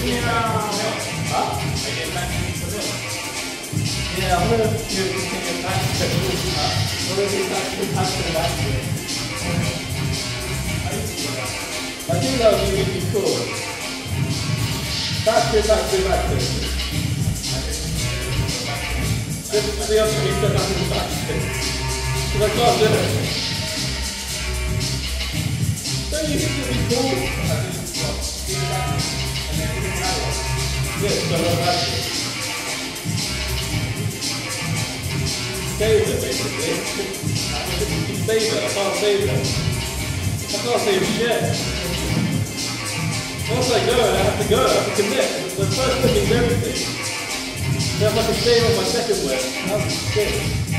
Yeah, I'm gonna do continue back to the roof. I'm gonna do back to back to the back to it. I think that would be really cool. Back to back to back to. Just the other thing that I'm back to. Because I can't do it. Don't you think it'd be cool? Yes, so I'm back to it. Save it, basically. Save it, I can't save it. I can't save shit. Once I go, I have to go, I have to commit. The first thing is everything. Then I have to save on my second whip. That's shit.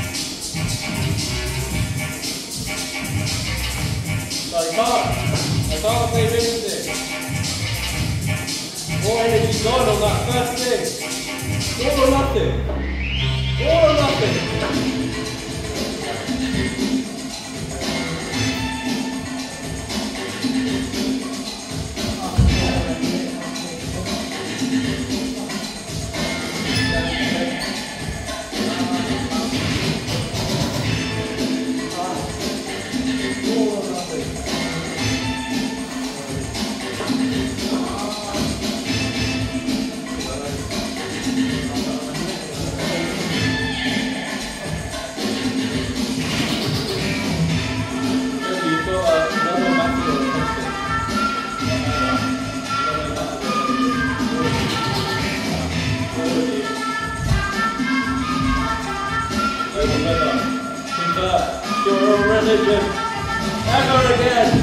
So I can't. I can't save anything. All energy gone on that first thing. All or nothing. All or nothing. Ever again!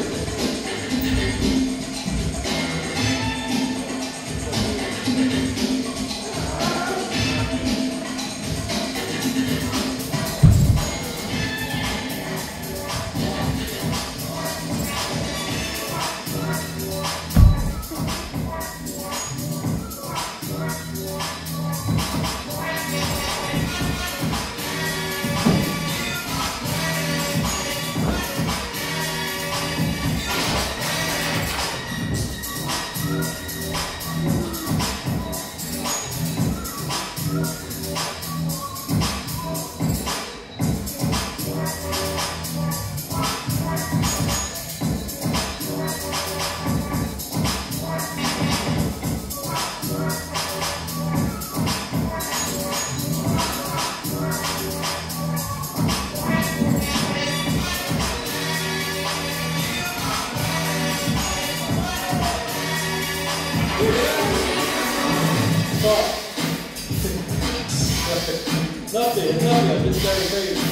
Nothing, nothing, just very crazy.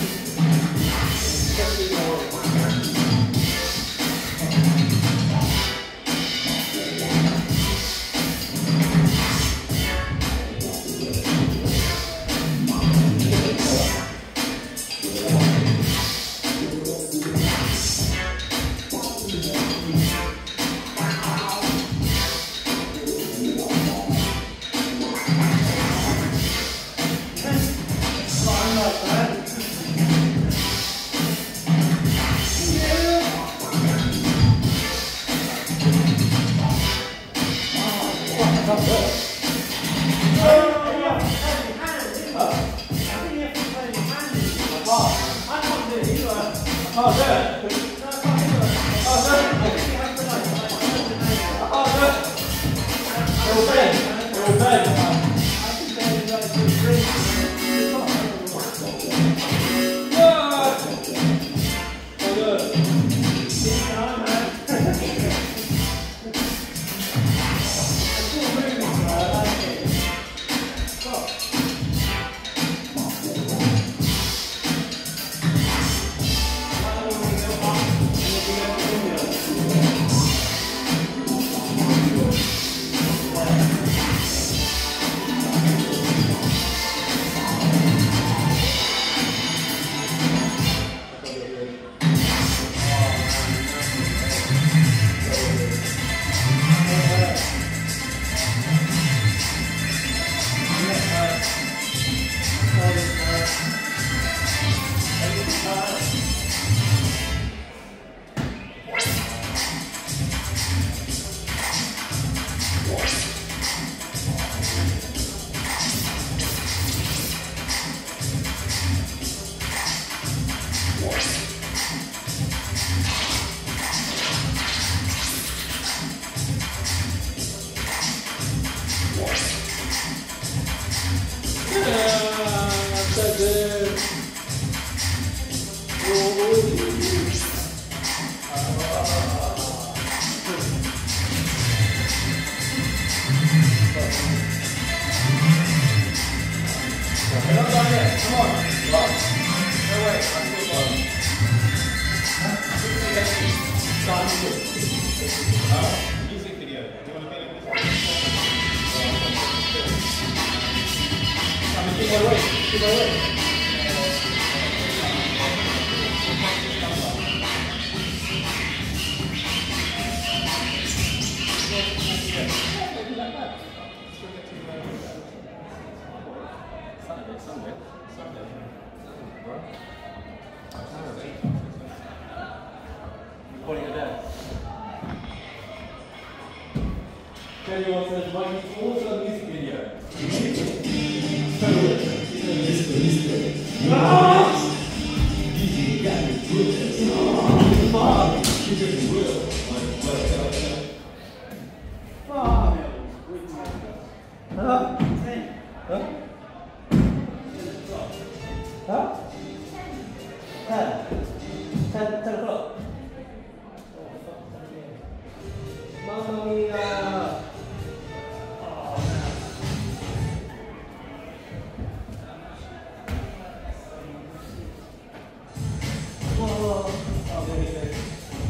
Come on. No way, I'm still going. Music video. Do you want to be in this? I mean, keep my weight, keep my weight. Recording it there. Kelly wants to invite you to also a music video. Huh? Huh? Huh? Ten. Ten, ten o'clock. Mamma mia! Whoa! Oh, there he goes.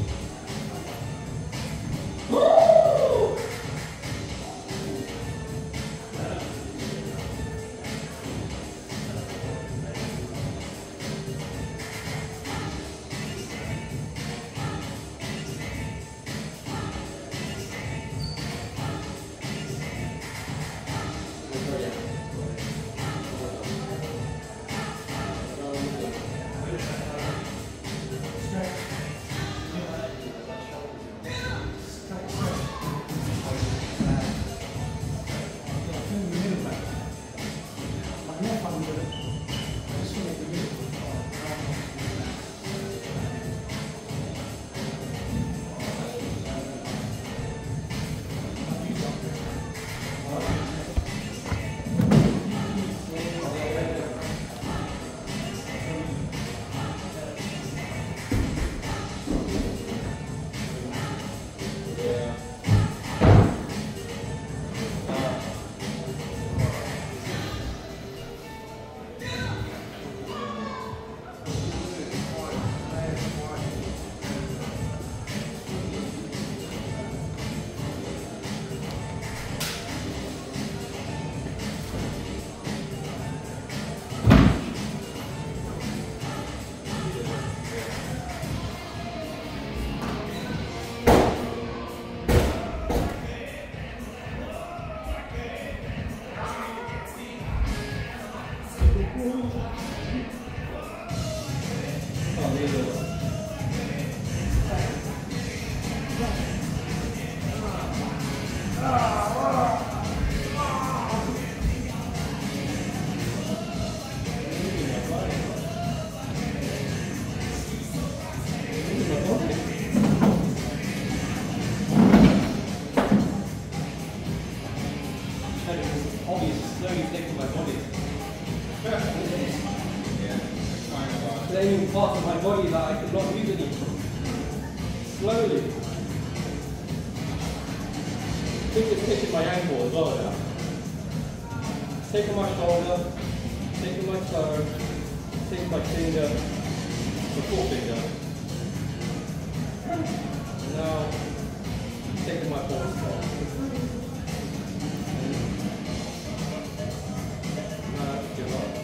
Playing parts of my body that I could not use anymore. Slowly. I think it's taking my ankle as well now. Taking my shoulder, taking my toe, taking my finger, the forefinger. And now, taking my forefinger. Now I have to give up.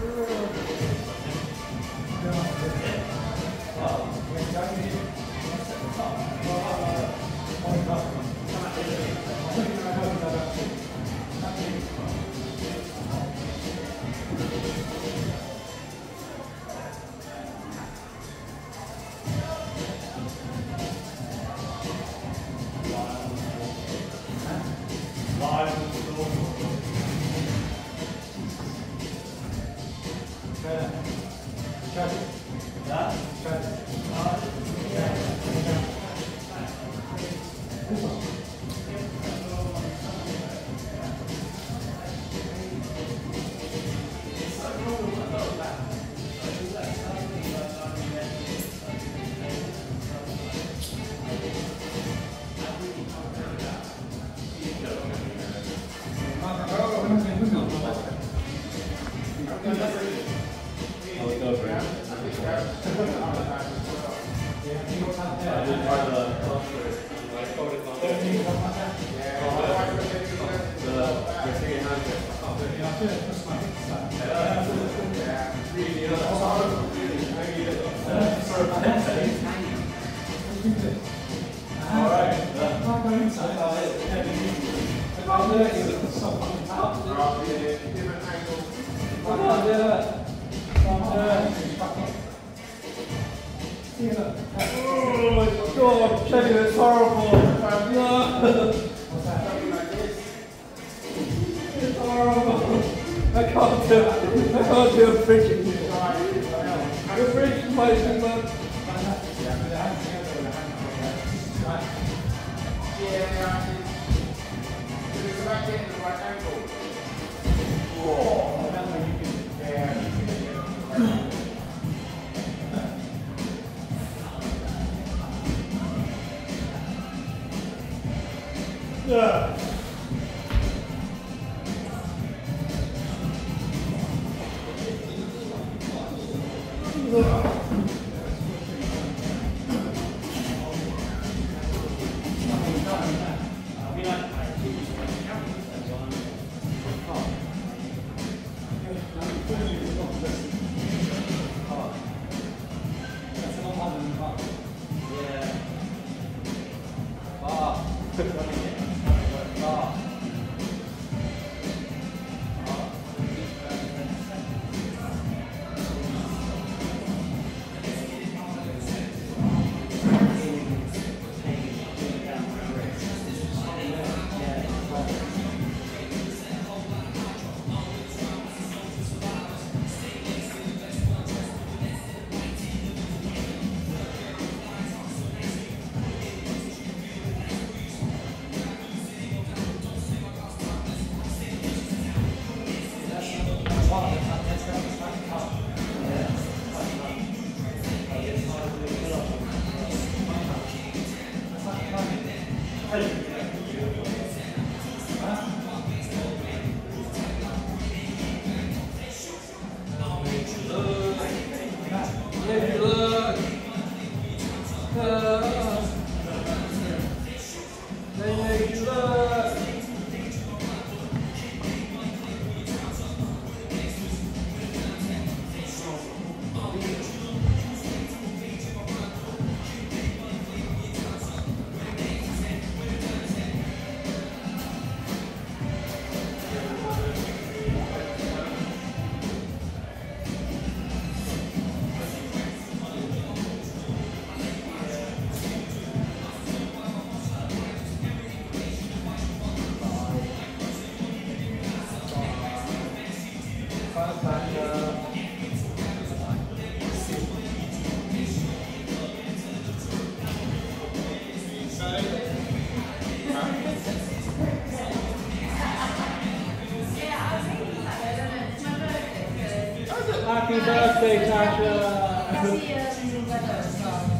Happy birthday, Tasha! That's the um, weather as well.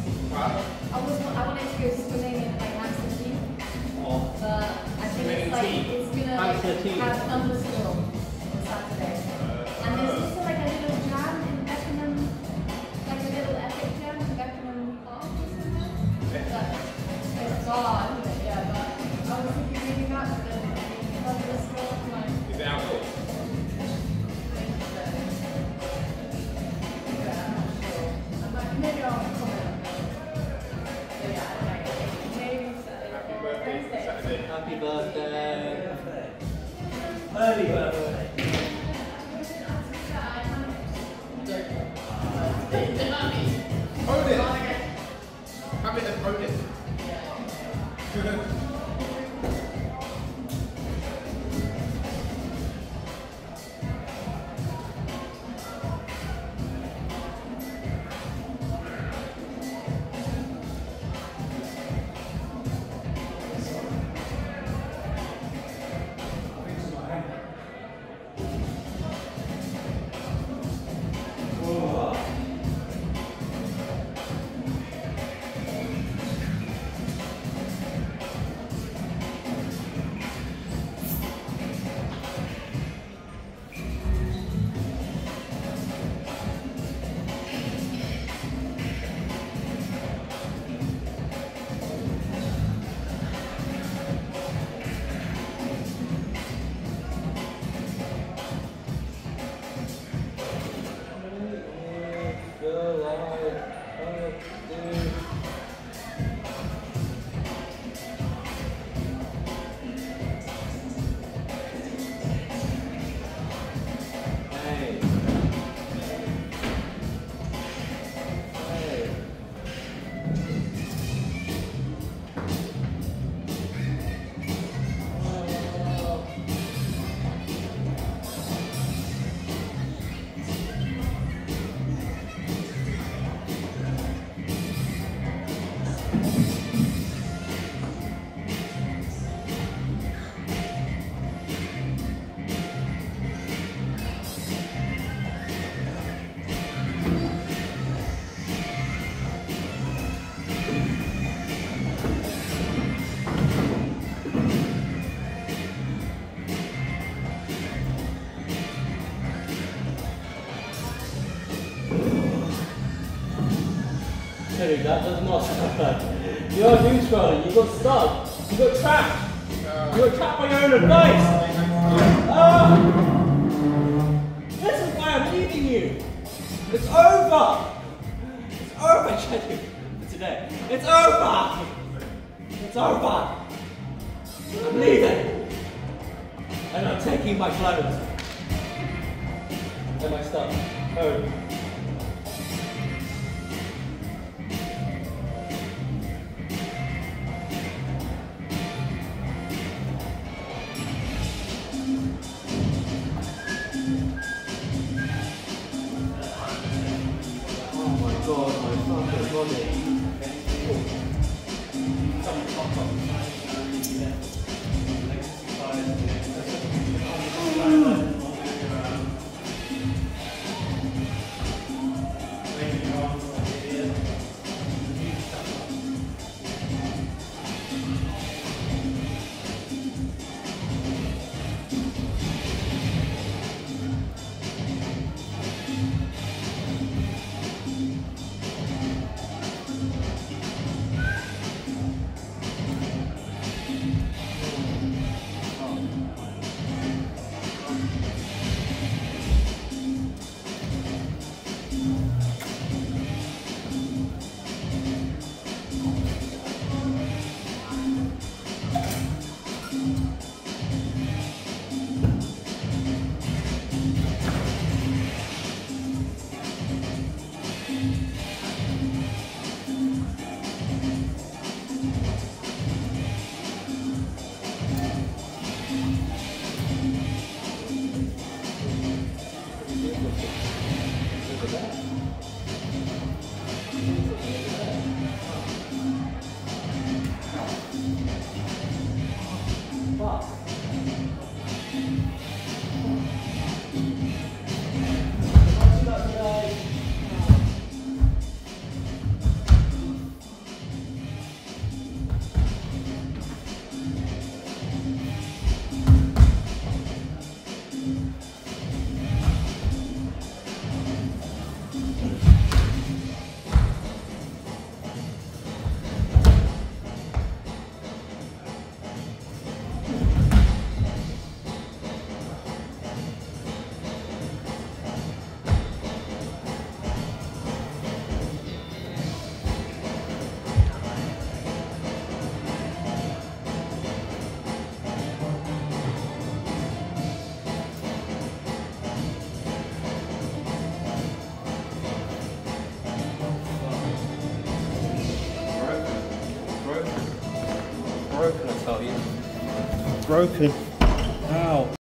I was I wanted to go swimming in like Amsterdam, but I think it's like it's gonna like, have thunderstorm on Saturday. And there's also like a little jam in Beckenham, like a little epic jam in Beckenham Park or something. But it's far, isn't it? Yeah, but I was thinking maybe not, but then thunderstorm like. Is it outdoors? Dude, that does not sound bad. You're neutral, you got stuck. You got trapped. You got trapped by your own advice. Ah! This is why I'm leaving you. It's over. It's over, Jenny, for today. It's over. It's over. I'm leaving. And I'm taking my clothes. And my stuff home. Broken.